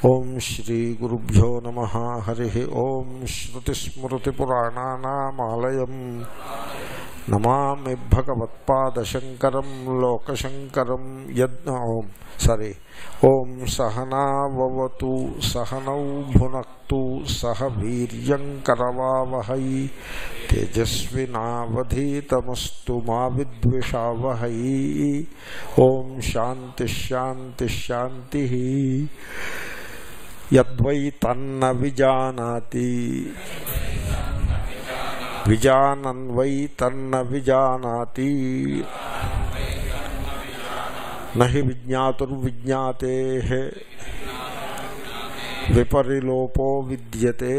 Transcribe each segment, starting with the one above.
ఓం శ్రీ గురుభ్యో నమః. హరి ఓం. శ్రుతిస్మృతిపురాణానామాలయం నమామి భగవత్పాదశంకరం లోకశంకరం. ఓం సహనావవతు సహనౌ భునక్తు సహ వీర్యంకరవావహై తేజస్వినావధీతమస్తు మా విద్విషావహై. ఓం శాంతి శాంతి శాంతి. యద్వై తన్న విజానాతి విజానన్ వై తన్న విజానాతి నహి విజ్ఞాతుర్విజ్ఞాతేః విపరిలోపో విద్యతే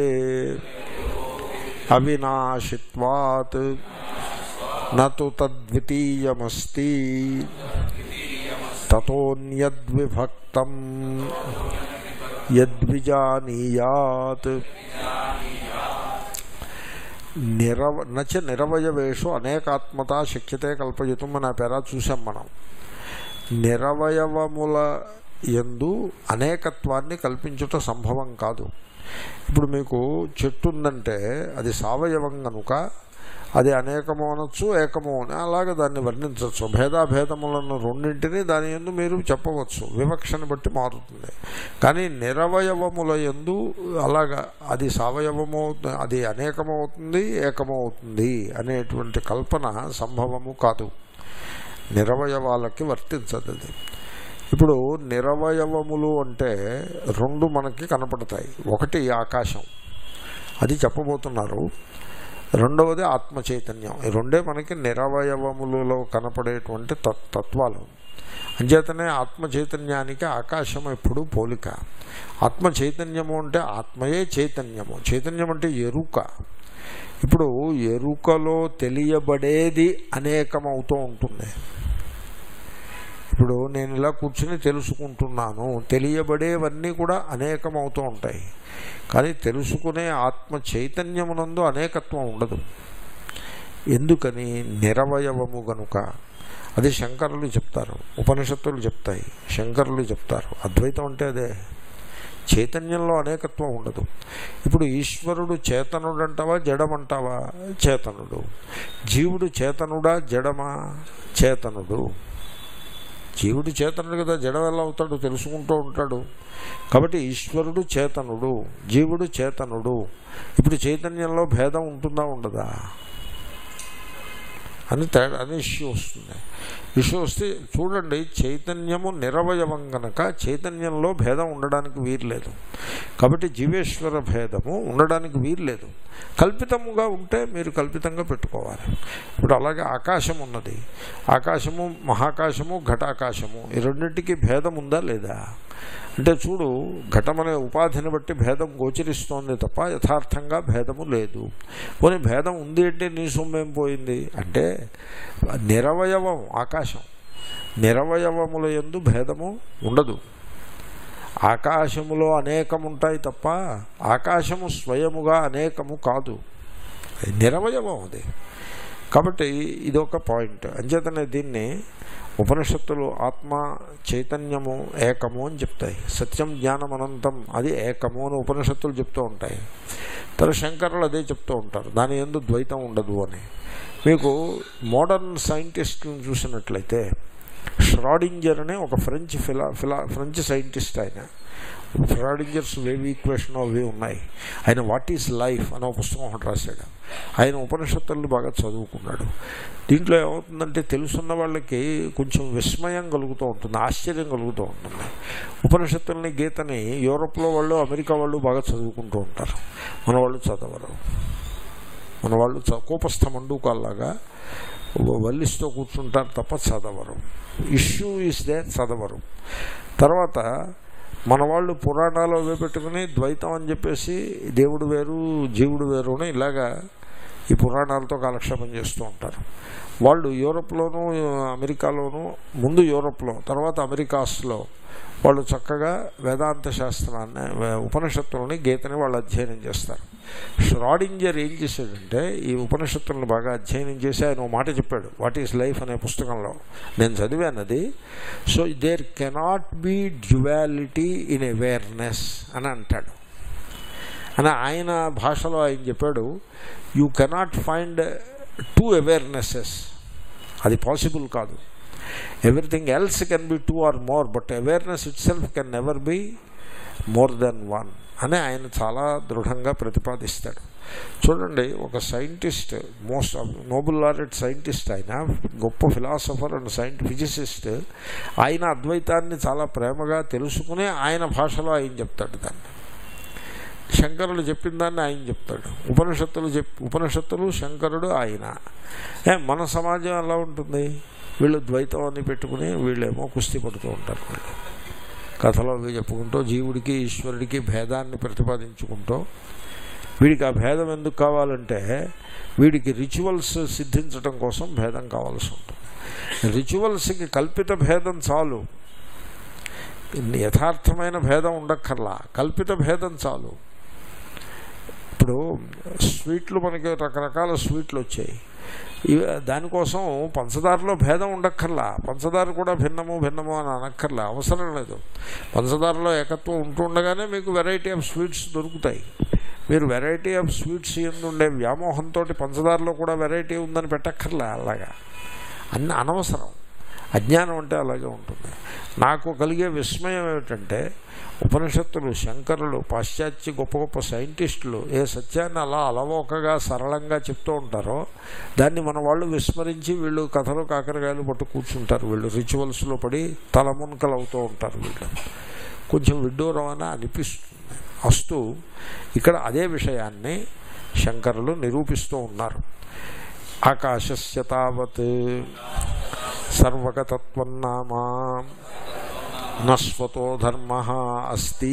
అవినాశిత్వాత్ నతు తద్వితీయమస్తి తతోన్యద్విభక్తం యద్విజానీయాత్. నచ నిరవయవేషు అనేకాత్మతా శక్యతే కల్పయుతం అని ఆ పేరా చూసాం మనం. నిరవయవముల యందు అనేకత్వాన్ని కల్పించుట సంభవం కాదు. ఇప్పుడు మీకు చెట్టు ఉందంటే అది సావయవం కనుక అది అనేకము అనొచ్చు, ఏకము అని అలాగే దాన్ని వర్ణించవచ్చు. భేదాభేదములను రెండింటినీ దాని యందు మీరు చెప్పవచ్చు, వివక్షను బట్టి మారుతుంది. కానీ నిరవయవముల యందు అలాగా అది సావయవము, అది అనేకమవుతుంది, ఏకమవుతుంది అనేటువంటి కల్పన సంభవము కాదు, నిరవయవాలకి వర్తించదు అది. ఇప్పుడు నిరవయవములు అంటే రెండు మనకి కనపడతాయి. ఒకటి ఆకాశం, అది చెప్పబోతున్నారు. రెండవది ఆత్మ చైతన్యం. ఈ రెండే మనకి నిరవయవములలో కనపడేటువంటి తత్వాలు. అంచేతనే ఆత్మ చైతన్యానికి ఆకాశం ఎప్పుడు పోలిక. ఆత్మ చైతన్యము అంటే ఆత్మయే చైతన్యము. చైతన్యం అంటే ఎరుక. ఇప్పుడు ఎరుకలో తెలియబడేది అనేకమవుతూ ఉంటుంది. ఇప్పుడు నేను ఇలా కూర్చుని తెలుసుకుంటున్నాను, తెలియబడేవన్నీ కూడా అనేకమవుతూ ఉంటాయి. కానీ తెలుసుకునే ఆత్మ చైతన్యమునందు అనేకత్వం ఉండదు. ఎందుకని? నిరవయవము గనుక. అది శంకరులు చెప్తారు, ఉపనిషత్తులు చెప్తాయి, శంకరులు చెప్తారు. అద్వైతం అంటే అదే, చైతన్యంలో అనేకత్వం ఉండదు. ఇప్పుడు ఈశ్వరుడు చేతనుడు అంటావా, జడమంటావా? చేతనుడు. జీవుడు చేతనుడా, జడమా? చేతనుడు. జీవుడు చేతనుడు కదా, జడం ఎలా అవుతాడు? తెలుసుకుంటూ ఉంటాడు. కాబట్టి ఈశ్వరుడు చేతనుడు, జీవుడు చేతనుడు. ఇప్పుడు చైతన్యంలో భేదం ఉంటుందా, ఉండదా అని ఇష్యూ వస్తుంది. ఇష్యూ వస్తే చూడండి, చైతన్యము నిరవయవం కనుక చైతన్యంలో భేదం ఉండడానికి వీల్లేదు. కాబట్టి జీవేశ్వర భేదము ఉండడానికి వీల్లేదు. కల్పితముగా ఉంటే మీరు కల్పితంగా పెట్టుకోవాలి. ఇప్పుడు అలాగే ఆకాశం ఉన్నది, ఆకాశము మహాకాశము ఘటాకాశము, ఈ రెండింటికి భేదం ఉందా లేదా అంటే చూడు, ఘటమనే ఉపాధిని బట్టి భేదం గోచరిస్తోంది తప్ప యథార్థంగా భేదము లేదు. పోనీ భేదం ఉంది అంటే నీ సొమ్మేం పోయింది అంటే నిరవయవం ఆకాశం. నిరవయవముల యందు భేదము ఉండదు. ఆకాశములో అనేకముంటాయి తప్ప ఆకాశము స్వయముగా అనేకము కాదు, నిరవయవం అది. కాబట్టి ఇదొక పాయింట్. అంచేతనే దీన్ని ఉపనిషత్తులు ఆత్మ చైతన్యము ఏకము అని చెప్తాయి. సత్యం జ్ఞానం అనంతం అది ఏకము అని ఉపనిషత్తులు చెప్తూ ఉంటాయి. తర్వాత శంకరులు అదే చెప్తూ ఉంటారు, దాని యందు ద్వైతం ఉండదు అని. మీకు మోడర్న్ సైంటిస్టులను చూసినట్లయితే ష్రాడింజర్ అనే ఒక ఫ్రెంచ్ సైంటిస్ట్, ఆయన ష్రాడింజర్స్ వేవ్ ఈక్వేషన్ అవి ఉన్నాయి. ఆయన వాట్ ఈజ్ లైఫ్ అనే పుస్తకం ఒకటి రాశాడు. ఆయన ఉపనిషత్తులను బాగా చదువుకున్నాడు. దీంట్లో ఏమవుతుందంటే తెలుసున్న వాళ్ళకి కొంచెం విస్మయం కలుగుతూ ఉంటుంది, ఆశ్చర్యం కలుగుతూ ఉంటుంది. ఉపనిషత్తుల్ని గీతని యూరోప్లో వాళ్ళు, అమెరికా వాళ్ళు బాగా చదువుకుంటూ ఉంటారు. మన వాళ్ళు చదవరు. మన వాళ్ళు కోపస్థ మండూకాల్లాగా వల్లిస్తూ కూర్చుంటారు తప్ప చదవరు. ఇష్యూ ఈస్ దే, చదవరు. తర్వాత మన వాళ్ళు పురాణాలు అవి పెట్టుకుని ద్వైతం అని చెప్పేసి దేవుడు వేరు జీవుడు వేరు అని ఇలాగా ఈ పురాణాలతో కాలక్షేపం చేస్తూ ఉంటారు. వాళ్ళు యూరోప్లోనూ అమెరికాలోనూ, ముందు యూరోప్లో తర్వాత అమెరికాస్లో వాళ్ళు చక్కగా వేదాంత శాస్త్రాన్ని, ఉపనిషత్తులని, గీతని వాళ్ళు అధ్యయనం చేస్తారు. ష్రాడింజర్ ఏం చేశాడంటే ఈ ఉపనిషత్తులను బాగా అధ్యయనం చేసి ఆయన ఓ మాట చెప్పాడు, వాట్ ఈజ్ లైఫ్ అనే పుస్తకంలో, నేను చదివాను అది. So there cannot be duality in awareness అని అంటాడు. అని ఆయన భాషలో ఆయన చెప్పాడు, you cannot find two awarenesses, అది పాసిబుల్ కాదు. Everything else can be two or more, but awareness itself can never be more than one అని ఆయన చాలా దృఢంగా ప్రతిపాదిస్తాడు. చూడండి, ఒక scientist, most Nobel laureate scientist, ఆయన గొప్ప ఫిలాసఫర్ అండ్ ఫిజిసిస్ట్, ఆయన అద్వైతాన్ని చాలా ప్రేమగా తెలుసుకునే ఆయన భాషలో ఆయన చెప్తాడు దాన్ని. శంకరులు చెప్పిన దాన్ని ఆయన చెప్తాడు, ఉపనిషత్తులు శంకరుడు ఆయన. మన సమాజం ఎలా ఉంటుంది, వీళ్ళు ద్వైతం అని పెట్టుకుని వీళ్ళేమో కుస్తీ పడుతూ ఉంటారు. వీళ్ళు కథలో చెప్పుకుంటూ జీవుడికి ఈశ్వరుడికి భేదాన్ని ప్రతిపాదించుకుంటూ, వీడికి ఆ భేదం ఎందుకు కావాలంటే వీడికి రిచువల్స్ సిద్ధించడం కోసం భేదం కావాల్సి ఉంటుంది. రిచువల్స్కి కల్పిత భేదం చాలు, యథార్థమైన భేదం ఉండక్కర్లా, కల్పిత భేదం చాలు. ఇప్పుడు స్వీట్లు, మనకి రకరకాల స్వీట్లు వచ్చాయి, దానికోసం పంచదారలో భేదం ఉండక్కర్లా, పంచదార కూడా భిన్నము అని అనక్కర్లా, అవసరం లేదు. పంచదారలో ఏకత్వం ఉంటుండగానే మీకు వెరైటీ ఆఫ్ స్వీట్స్ దొరుకుతాయి. మీరు వెరైటీ ఆఫ్ స్వీట్స్ ఎందుండే వ్యామోహంతో పంచదారలో కూడా వెరైటీ ఉందని పెట్టక్కర్లా. అలాగా అన్ని అనవసరం. అజ్ఞానం అంటే అలాగే ఉంటుంది. నాకు కలిగే విస్మయం ఏమిటంటే ఉపనిషత్తులు, శంకరులు, పాశ్చాత్య గొప్ప గొప్ప సైంటిస్టులు ఏ సత్యాన్ని అలా అలవోకగా సరళంగా చెప్తూ ఉంటారో దాన్ని మన వాళ్ళు విస్మరించి వీళ్ళు కథలు కాకరకాయలు పట్టు కూర్చుంటారు. వీళ్ళు రిచువల్స్లో పడి తలమునకలు అవుతూ ఉంటారు. వీళ్ళు కొంచెం విడ్డూరం అని అనిపిస్తుంది. అస్తు ఇక్కడ అదే విషయాన్ని శంకరులు నిరూపిస్తూ ఉన్నారు. ఆకాశస్య తావత్ సర్వగతత్వం నామా నస్వతో ధర్మ అస్తి.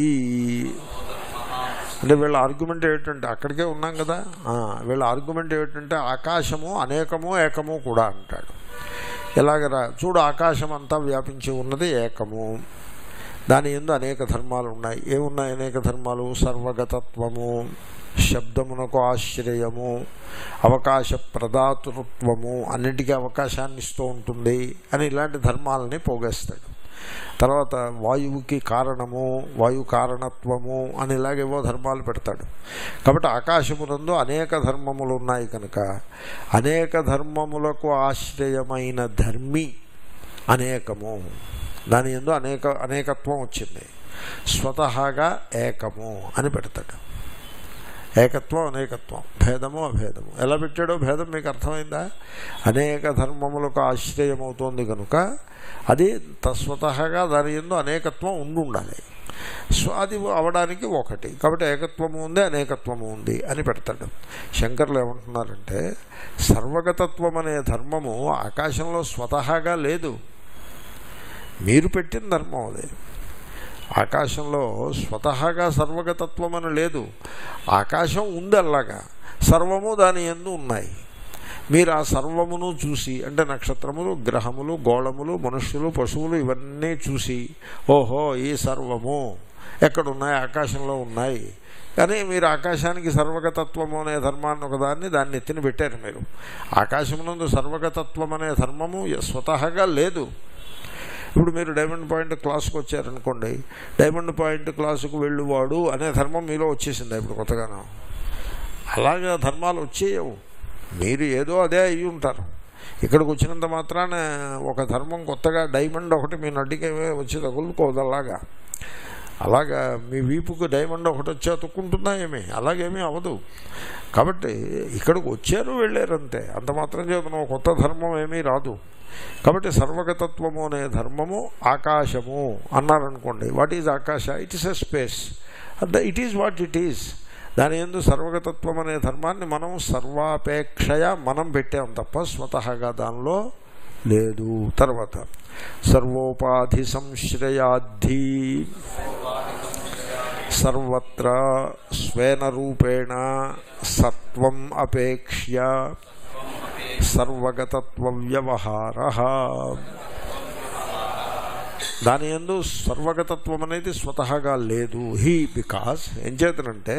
అంటే వీళ్ళ ఆర్గ్యుమెంట్ ఏమిటంటే, అక్కడికే ఉన్నాం కదా, వీళ్ళ ఆర్గ్యుమెంట్ ఏమిటంటే ఆకాశము అనేకము ఏకము కూడా అంటాడు. ఎలాగరా చూడు, ఆకాశం అంతా వ్యాపించి ఉన్నది ఏకము, దాని యందు అనేక ధర్మాలు ఉన్నాయి. ఏమున్నాయి అనేక ధర్మాలు? సర్వగతత్వము, శబ్దమునకు ఆశ్రయము, అవకాశ ప్రదాతృత్వము, అన్నింటికీ అవకాశాన్ని ఇస్తూ ఉంటుంది అని ఇలాంటి ధర్మాలని పోగేస్తాడు. తర్వాత వాయువుకి కారణము, వాయు కారణత్వము అని ఇలాగేవో ధర్మాలు పెడతాడు. కాబట్టి ఆకాశమునందు అనేక ధర్మములు ఉన్నాయి కనుక అనేక ధర్మములకు ఆశ్రయమైన ధర్మి అనేకము, దాని యందు అనేకత్వం వచ్చింది. స్వతహాగా ఏకము అని పెడతాడు. ఏకత్వం అనేకత్వం, భేదము అభేదము. ఎలా పెట్టాడో భేదం మీకు అర్థమైందా? అనేక ధర్మములకు ఆశ్రయమవుతోంది కనుక అది తస్వతహాగా దాని యందు అనేకత్వం ఉండాలి. సో అది అవడానికి ఒకటి, కాబట్టి ఏకత్వము ఉంది అనేకత్వము ఉంది అని పెడతాడు. శంకర్లు ఏమంటున్నారంటే సర్వగతత్వం అనే ధర్మము ఆకాశంలో స్వతహాగా లేదు, మీరు పెట్టిన ధర్మం అది. ఆకాశంలో స్వతహాగా సర్వగతత్వం అని లేదు, ఆకాశం ఉంది, అలాగా సర్వము దాని యందు ఉన్నాయి. మీరు ఆ సర్వమును చూసి, అంటే నక్షత్రములు, గ్రహములు, గోళములు, మనుష్యులు, పశువులు ఇవన్నీ చూసి ఓహో ఈ సర్వము ఎక్కడున్నాయి? ఆకాశంలో ఉన్నాయి. కానీ మీరు ఆకాశానికి సర్వగతత్వము అనే ధర్మాన్ని దాన్ని ఎత్తిన పెట్టారు. మీరు ఆకాశమునందు సర్వగతత్వం అనే ధర్మము స్వతహాగా లేదు. ఇప్పుడు మీరు డైమండ్ పాయింట్ క్లాసుకు వచ్చారనుకోండి, డైమండ్ పాయింట్ క్లాసుకు వెళ్ళువాడు అనే ధర్మం మీలో వచ్చేసింది ఇప్పుడు కొత్తగానో. అలాగే ధర్మాలు వచ్చేయవు, మీరు ఏదో అదే అయ్యి ఉంటారు. ఇక్కడికి వచ్చినంత మాత్రాన ఒక ధర్మం కొత్తగా డైమండ్ ఒకటి మీ నడ్డికి వచ్చి తగులుకోదలాగా, అలాగా మీ వీపుకు డైమండ్ ఒకటి వచ్చి అతుక్కుంటుందా ఏమి? అలాగేమీ అవ్వదు. కాబట్టి ఇక్కడికి వచ్చారు వెళ్ళారంతే, అంత మాత్రం చేత కొత్త ధర్మం ఏమీ రాదు. కాబట్టి సర్వగతత్వము అనే ధర్మము ఆకాశము అన్నారనుకోండి. వాట్ ఈజ్ ఆకాశ? It is a space, it is what it is. దాని యందు సర్వగతత్వం అనే ధర్మాన్ని మనం సర్వాపేక్షయ మనం పెట్టాం తప్ప స్వతహాగా దానిలో లేదు. తర్వాత సర్వోపాధి సంశ్రయాద్ధి సర్వత్ర స్వేన రూపేణ సత్వం అపేక్ష్య సర్వగతత్వ వ్యవహారః. దాని యందు సర్వగతత్వం అనేది స్వతహాగా లేదు. హీ బికాజ్ ఏం చేతనంటే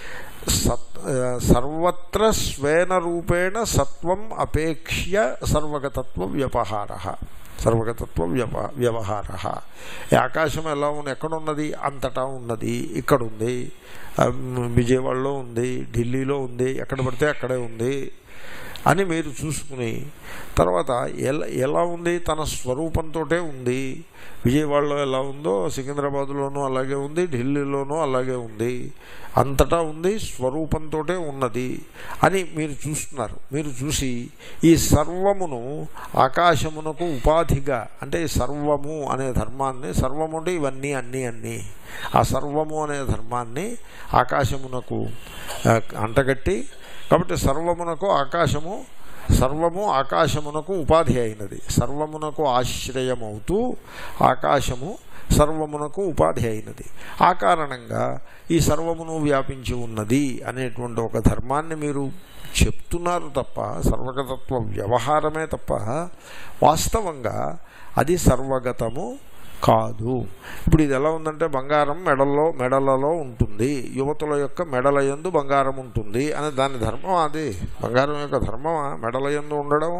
సర్వత్ర స్వేన రూపేణ సత్వం అపేక్ష్య సర్వగతత్వ వ్యవహారః. సర్వగతత్వ వ్యవహారః. ఆకాశం ఎలా ఉంది, ఎక్కడున్నది, అంతటా ఉన్నది, ఇక్కడుంది, విజయవాడలో ఉంది, ఢిల్లీలో ఉంది, ఎక్కడ పడితే అక్కడే ఉంది అని మీరు చూసుకుని తర్వాత ఎలా ఉంది, తన స్వరూపంతో ఉంది. విజయవాడలో ఎలా ఉందో సికింద్రాబాద్లోనూ అలాగే ఉంది, ఢిల్లీలోనూ అలాగే ఉంది, అంతటా ఉంది, స్వరూపంతో ఉన్నది అని మీరు చూస్తున్నారు. మీరు చూసి ఈ సర్వమును ఆకాశమునకు ఉపాధిగా, అంటే సర్వము అనే ధర్మాన్ని, సర్వము అంటే ఇవన్నీ అన్నీ ఆ సర్వము అనే ధర్మాన్ని ఆకాశమునకు అంటగట్టి, కాబట్టి సర్వమునకు ఆకాశము, సర్వము ఆకాశమునకు ఉపాధి అయినది. సర్వమునకు ఆశ్రయమవుతూ ఆకాశము సర్వమునకు ఉపాధి అయినది. ఆ కారణంగా ఈ సర్వమును వ్యాపించి ఉన్నది అనేటువంటి ఒక ధర్మాన్ని మీరు చెప్తున్నారు తప్ప, సర్వగతత్వ వ్యవహారమే తప్ప వాస్తవంగా అది సర్వగతము కాదు. ఇప్పుడు ఇది ఎలా ఉందంటే బంగారం మెడలలో ఉంటుంది, యువతుల యొక్క మెడల యందు బంగారం ఉంటుంది అని దాని ధర్మం. అది బంగారం యొక్క ధర్మమా మెడల యందు ఉండడం?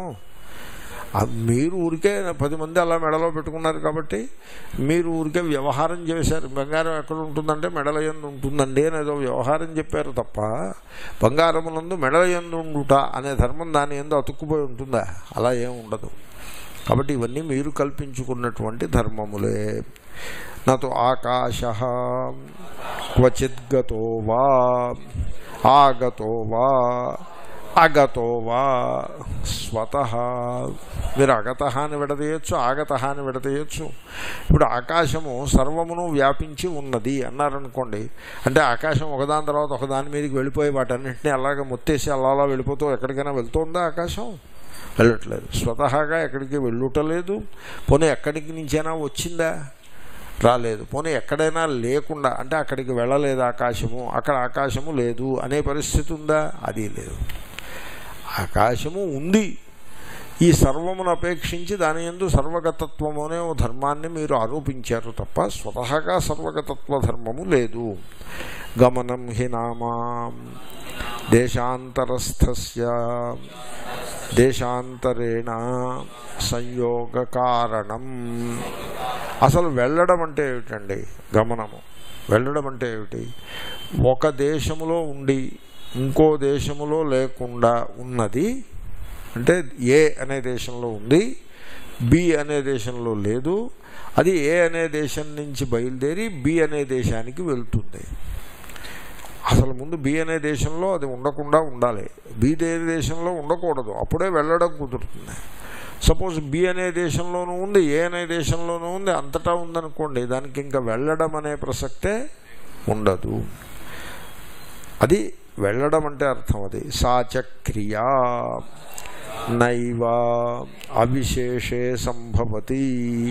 మీరు ఊరికే 10 మంది అలా మెడలో పెట్టుకున్నారు కాబట్టి మీరు ఊరికే వ్యవహారం చేశారు. బంగారం ఎక్కడ ఉంటుందంటే మెడల యందు ఉంటుందండి అని ఏదో వ్యవహారం చెప్పారు తప్ప బంగారమునందు మెడల యందు ఉండుట అనే ధర్మం దాని యందు అతుక్కుపోయి ఉంటుందా? అలా ఏం ఉండదు. కాబట్టి ఇవన్నీ మీరు కల్పించుకున్నటువంటి ధర్మములే. నతో ఆకాశః క్వచిద్గతో వా ఆగతో వా అగతో వా స్వతః. మీరు అగతః అని విడదీయచ్చు, ఆగతః అని విడదీయచ్చు. ఇప్పుడు ఆకాశము సర్వమును వ్యాపించి ఉన్నది అన్నారనుకోండి, అంటే ఆకాశం ఒకదాని తర్వాత ఒకదాని మీదకి వెళ్ళిపోయి వాటన్నింటినీ అలాగే మొత్తేసి అలా వెళ్ళిపోతూ ఎక్కడికైనా వెళ్తుందా? ఆకాశం వెళ్ళట్లేదు, స్వతహాగా ఎక్కడికి వెళ్ళుటలేదు. పోనీ ఎక్కడికి నుంచైనా వచ్చిందా? రాలేదు. పోనీ ఎక్కడైనా లేకుండా, అంటే అక్కడికి వెళ్ళలేదు ఆకాశము, అక్కడ ఆకాశము లేదు అనే పరిస్థితి ఉందా? అది లేదు. ఆకాశము ఉంది. ఈ సర్వమును అపేక్షించి దాని యందు సర్వగతత్వము అనే ఓ ధర్మాన్ని మీరు ఆరోపించారు తప్ప స్వతహాగా సర్వగతత్వ ధర్మము లేదు. గమనం హి నామా దేశాంతరస్థస్య దేశాంతరేణ సంయోగ కారణం. అసలు వెళ్ళడం అంటే ఏమిటండి? గమనము వెళ్ళడం అంటే ఏమిటి? ఒక దేశములో ఉండి ఇంకో దేశములో లేకుండా ఉన్నది అంటే ఏ అనే దేశంలో ఉంది, బి అనే దేశంలో లేదు. అది ఏ అనే దేశం నుంచి బయలుదేరి బి అనే దేశానికి వెళ్తుంది. అసలు ముందు బి అనే దేశంలో అది ఉండకుండా ఉండాలి, బి దేశంలో ఉండకూడదు, అప్పుడే వెళ్ళడం కుదురుతుంది. సపోజ్ బి అనే దేశంలోనూ ఉంది, ఏ అనే దేశంలోనూ ఉంది, అంతటా ఉందనుకోండి, దానికి ఇంకా వెళ్ళడం అనే ప్రసక్తే ఉండదు. అది వెళ్ళడం అంటే అర్థం. అది సాచక్రియా నైవ అవిశేషే సంభవతి.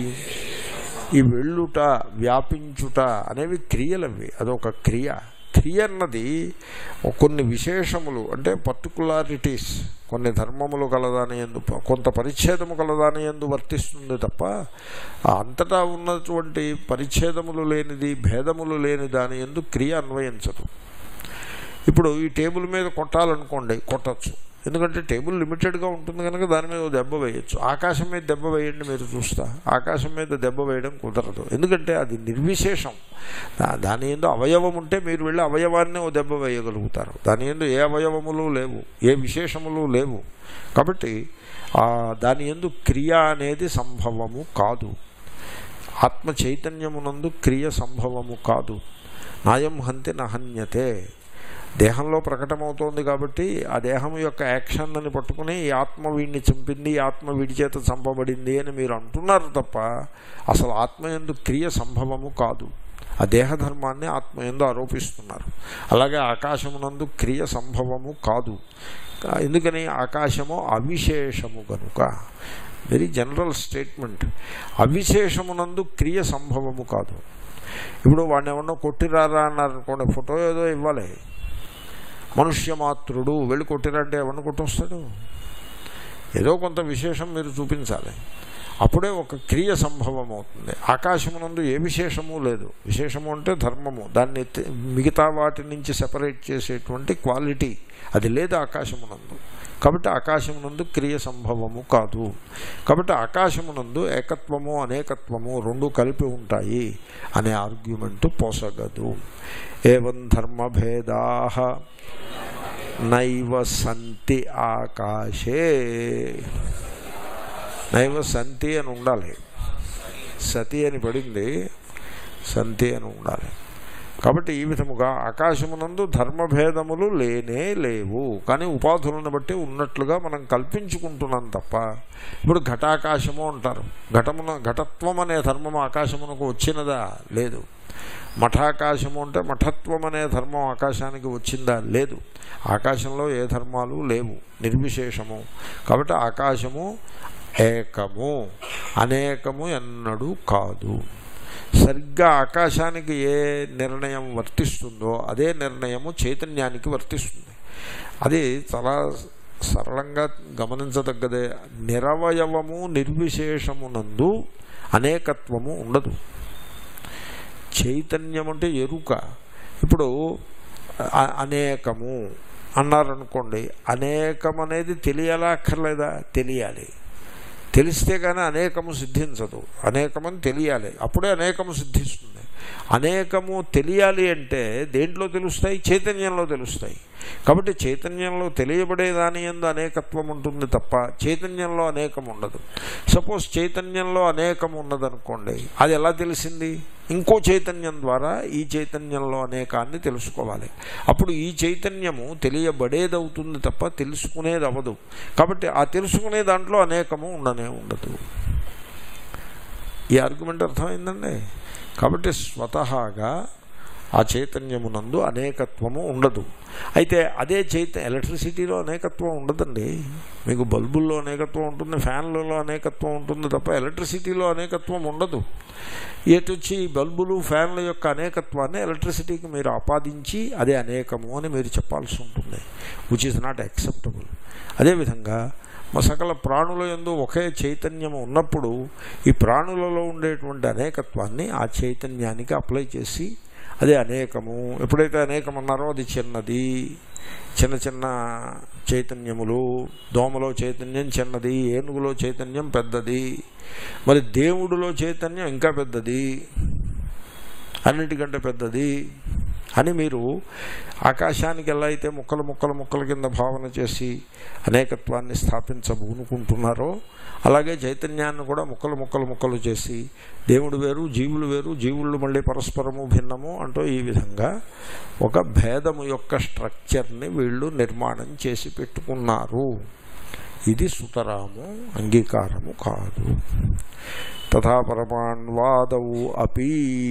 ఈ వెళ్ళుట వ్యాపించుట అనేవి క్రియలవి, అదొక క్రియ. క్రియ అన్నది కొన్ని విశేషములు అంటే పర్టికులారిటీస్, కొన్ని ధర్మములు కలదాని యందు, కొంత పరిచ్ఛేదము కలదాని యందు వర్తిస్తుంది తప్ప అంతటా ఉన్నటువంటి పరిచ్ఛేదములు లేనిది, భేదములు లేని దాని యందు క్రియ అన్వయించదు. ఇప్పుడు ఈ టేబుల్ మీద కొట్టాలనుకోండి, కొట్టచ్చు, ఎందుకంటే టేబుల్ లిమిటెడ్గా ఉంటుంది కనుక దాని మీద దెబ్బ వేయచ్చు. ఆకాశం మీద దెబ్బ వేయండి, మీరు చూస్తా ఆకాశం మీద దెబ్బ వేయడం కుదరదు, ఎందుకంటే అది నిర్విశేషం. దాని యందు అవయవం ఉంటే మీరు వెళ్ళి అవయవాన్ని ఓ దెబ్బ వేయగలుగుతారు. దాని యందు ఏ అవయవములు లేవు, ఏ విశేషములు లేవు. కాబట్టి దాని యందు క్రియ అనేది సంభవము కాదు. ఆత్మ చైతన్యమునందు క్రియ సంభవము కాదు. నాయం హంతి నహన్యతే. దేహంలో ప్రకటమవుతోంది కాబట్టి ఆ దేహం యొక్క యాక్షన్ అని పట్టుకుని ఈ ఆత్మ వీడిని చంపింది, ఈ ఆత్మ వీడి చేత చంపబడింది అని మీరు అంటున్నారు తప్ప అసలు ఆత్మయందు క్రియ సంభవము కాదు. ఆ దేహధర్మాన్ని ఆత్మయందు ఆరోపిస్తున్నారు. అలాగే ఆకాశమునందు క్రియ సంభవము కాదు. ఎందుకని? ఆకాశము అవిశేషము కనుక. Very general statement. అవిశేషమునందు క్రియ సంభవము కాదు. ఇప్పుడు వాడిని ఏమన్నా కొట్టిరారా అన్నారనుకోండి, ఫోటో ఏదో ఇవ్వాలి. మనుష్య మాతృడు వెళ్ళి కొట్టిరంటే ఎవరిని కొట్టొస్తాడు? ఏదో కొంత విశేషం మీరు చూపించాలి. అప్పుడే ఒక క్రియ సంభవం అవుతుంది. ఆకాశమునందు ఏ విశేషము లేదు. విశేషము అంటే ధర్మము, దాన్ని మిగతా వాటి నుంచి సెపరేట్ చేసేటువంటి క్వాలిటీ అది లేదు ఆకాశమునందు. కాబట్టి ఆకాశమునందు క్రియ సంభవము కాదు. కాబట్టి ఆకాశమునందు ఏకత్వము అనేకత్వము రెండు కలిపి ఉంటాయి అనే ఆర్గ్యుమెంటు పోసగదు. ఏవం ధర్మభేదాః నైవ సంతి ఆకాశే. నైవ సంతి అని ఉండాలి, సతి అని పడింది, సంతి అని ఉండాలి. కాబట్టి ఈ విధముగా ఆకాశమునందు ధర్మభేదములు లేనే లేవు, కానీ ఉపాధులను బట్టి ఉన్నట్లుగా మనం కల్పించుకుంటున్నాం తప్ప. ఇప్పుడు ఘటాకాశము అంటారు. ఘటత్వం అనే ధర్మం ఆకాశమునకు వచ్చినదా? లేదు. మఠాకాశము అంటే మఠత్వం అనే ధర్మం ఆకాశానికి వచ్చిందా? లేదు. ఆకాశంలో ఏ ధర్మాలు లేవు, నిర్విశేషము. కాబట్టి ఆకాశము ఏకము, అనేకము ఎన్నడూ కాదు. సరిగ్గా ఆకాశానికి ఏ నిర్ణయం వర్తిస్తుందో అదే నిర్ణయము చైతన్యానికి వర్తిస్తుంది. అది చాలా సరళంగా గమనించదగ్గదే. నిరవయవము నిర్విశేషమునందు అనేకత్వము ఉండదు. చైతన్యం అంటే ఎరుక. ఇప్పుడు అనేకము అన్నారనుకోండి, అనేకం అనేది తెలియాలా అక్కర్లేదా? తెలియాలి. తెలిస్తే కానీ అనేకము సిద్ధించదు. అనేకమని తెలియాలి, అప్పుడే అనేకము సిద్ధిస్తుంది. అనేకము తెలియాలి అంటే దేంట్లో తెలుస్తాయి? చైతన్యంలో తెలుస్తాయి. కాబట్టి చైతన్యంలో తెలియబడేదాని యందు అనేకత్వం ఉంటుంది తప్ప చైతన్యంలో అనేకం ఉండదు. సపోజ్ చైతన్యంలో అనేకం ఉన్నదనుకోండి, అది ఎలా తెలిసింది? ఇంకో చైతన్యం ద్వారా ఈ చైతన్యంలో అనేకాన్ని తెలుసుకోవాలి. అప్పుడు ఈ చైతన్యము తెలియబడేది అవుతుంది తప్ప తెలుసుకునేది అవ్వదు. కాబట్టి ఆ తెలుసుకునే దాంట్లో అనేకము ఉండనే ఉండదు. ఈ ఆర్గ్యుమెంట్ అర్థమైందండి. కాబట్టి స్వతహాగా ఆ చైతన్యమునందు అనేకత్వము ఉండదు. అయితే అదే ఎలక్ట్రిసిటీలో అనేకత్వం ఉండదండి. మీకు బల్బుల్లో అనేకత్వం ఉంటుంది, ఫ్యాన్లలో అనేకత్వం ఉంటుంది తప్ప ఎలక్ట్రిసిటీలో అనేకత్వం ఉండదు. ఏటొచ్చి బల్బులు ఫ్యాన్ల యొక్క అనేకత్వాన్ని ఎలక్ట్రిసిటీకి మీరు ఆపాదించి అదే అనేకము అని మీరు చెప్పాల్సి ఉంటుంది, విచ్ ఈజ్ నాట్ యాక్సెప్టబుల్. అదేవిధంగా సకల ప్రాణుల యందు ఒకే చైతన్యము ఉన్నప్పుడు ఈ ప్రాణులలో ఉండేటువంటి అనేకత్వాన్ని ఆ చైతన్యానికి అప్లై చేసి అదే అనేకము. ఎప్పుడైతే అనేకం అన్నారో అది చిన్నది, చిన్న చిన్న చైతన్యములు. దోమలో చైతన్యం చిన్నది, ఏనుగులో చైతన్యం పెద్దది, మరి దేవుడిలో చైతన్యం ఇంకా పెద్దది, అన్నిటికంటే పెద్దది అని మీరు ఆకాశానికి ఎలా అయితే ముక్కల కింద భావన చేసి అనేకత్వాన్ని స్థాపించబూనుకుంటున్నారో అలాగే చైతన్యాన్ని కూడా ముక్కలు చేసి దేవుడు వేరు, జీవులు వేరు, జీవులు మళ్ళీ పరస్పరము భిన్నము అంటూ ఈ విధంగా ఒక భేదము యొక్క స్ట్రక్చర్ని వీళ్ళు నిర్మాణం చేసి పెట్టుకున్నారు. ఇది సుతరాము అంగీకారము కాదు. తథా పరమాణ్వాదవు అపి.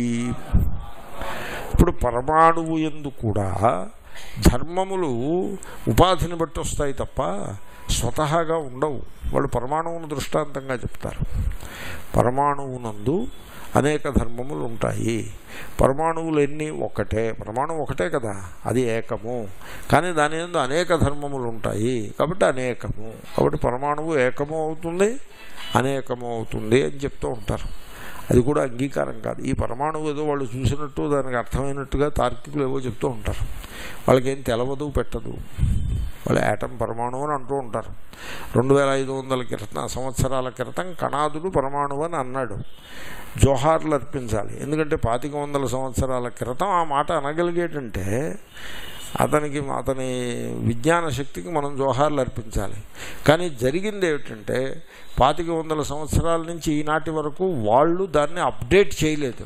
ఇప్పుడు పరమాణువు యందు కూడా ధర్మములు ఉపాధిని బట్టి వస్తాయి తప్ప స్వతహాగా ఉండవు. వాళ్ళు పరమాణువును దృష్టాంతంగా చెప్తారు. పరమాణువునందు అనేక ధర్మములు ఉంటాయి. పరమాణువులు ఎన్ని? ఒకటే. పరమాణువు ఒకటే కదా, అది ఏకము. కానీ దాని యందు అనేక ధర్మములు ఉంటాయి కాబట్టి అనేకము. కాబట్టి పరమాణువు ఏకము అవుతుంది, అనేకము అవుతుంది అని చెప్తూ ఉంటారు. అది కూడా అంగీకారం కాదు. ఈ పరమాణువు ఏదో వాళ్ళు చూసినట్టు దానికి అర్థమైనట్టుగా తార్కికులు ఏవో చెప్తూ ఉంటారు. వాళ్ళకేం తెలవదు, పెట్టదు. వాళ్ళు యాటం పరమాణువు అని అంటూ ఉంటారు. 2500 సంవత్సరాల క్రితం కణాదుడు పరమాణువు అని అన్నాడు. జోహార్లు అర్పించాలి. ఎందుకంటే 2500 సంవత్సరాల క్రితం ఆ మాట అనగలిగేటంటే అతని విజ్ఞాన శక్తికి మనం జోహార్లు అర్పించాలి. కానీ జరిగింది ఏమిటంటే 2500 సంవత్సరాల నుంచి ఈనాటి వరకు వాళ్ళు దాన్ని అప్డేట్ చేయలేదు.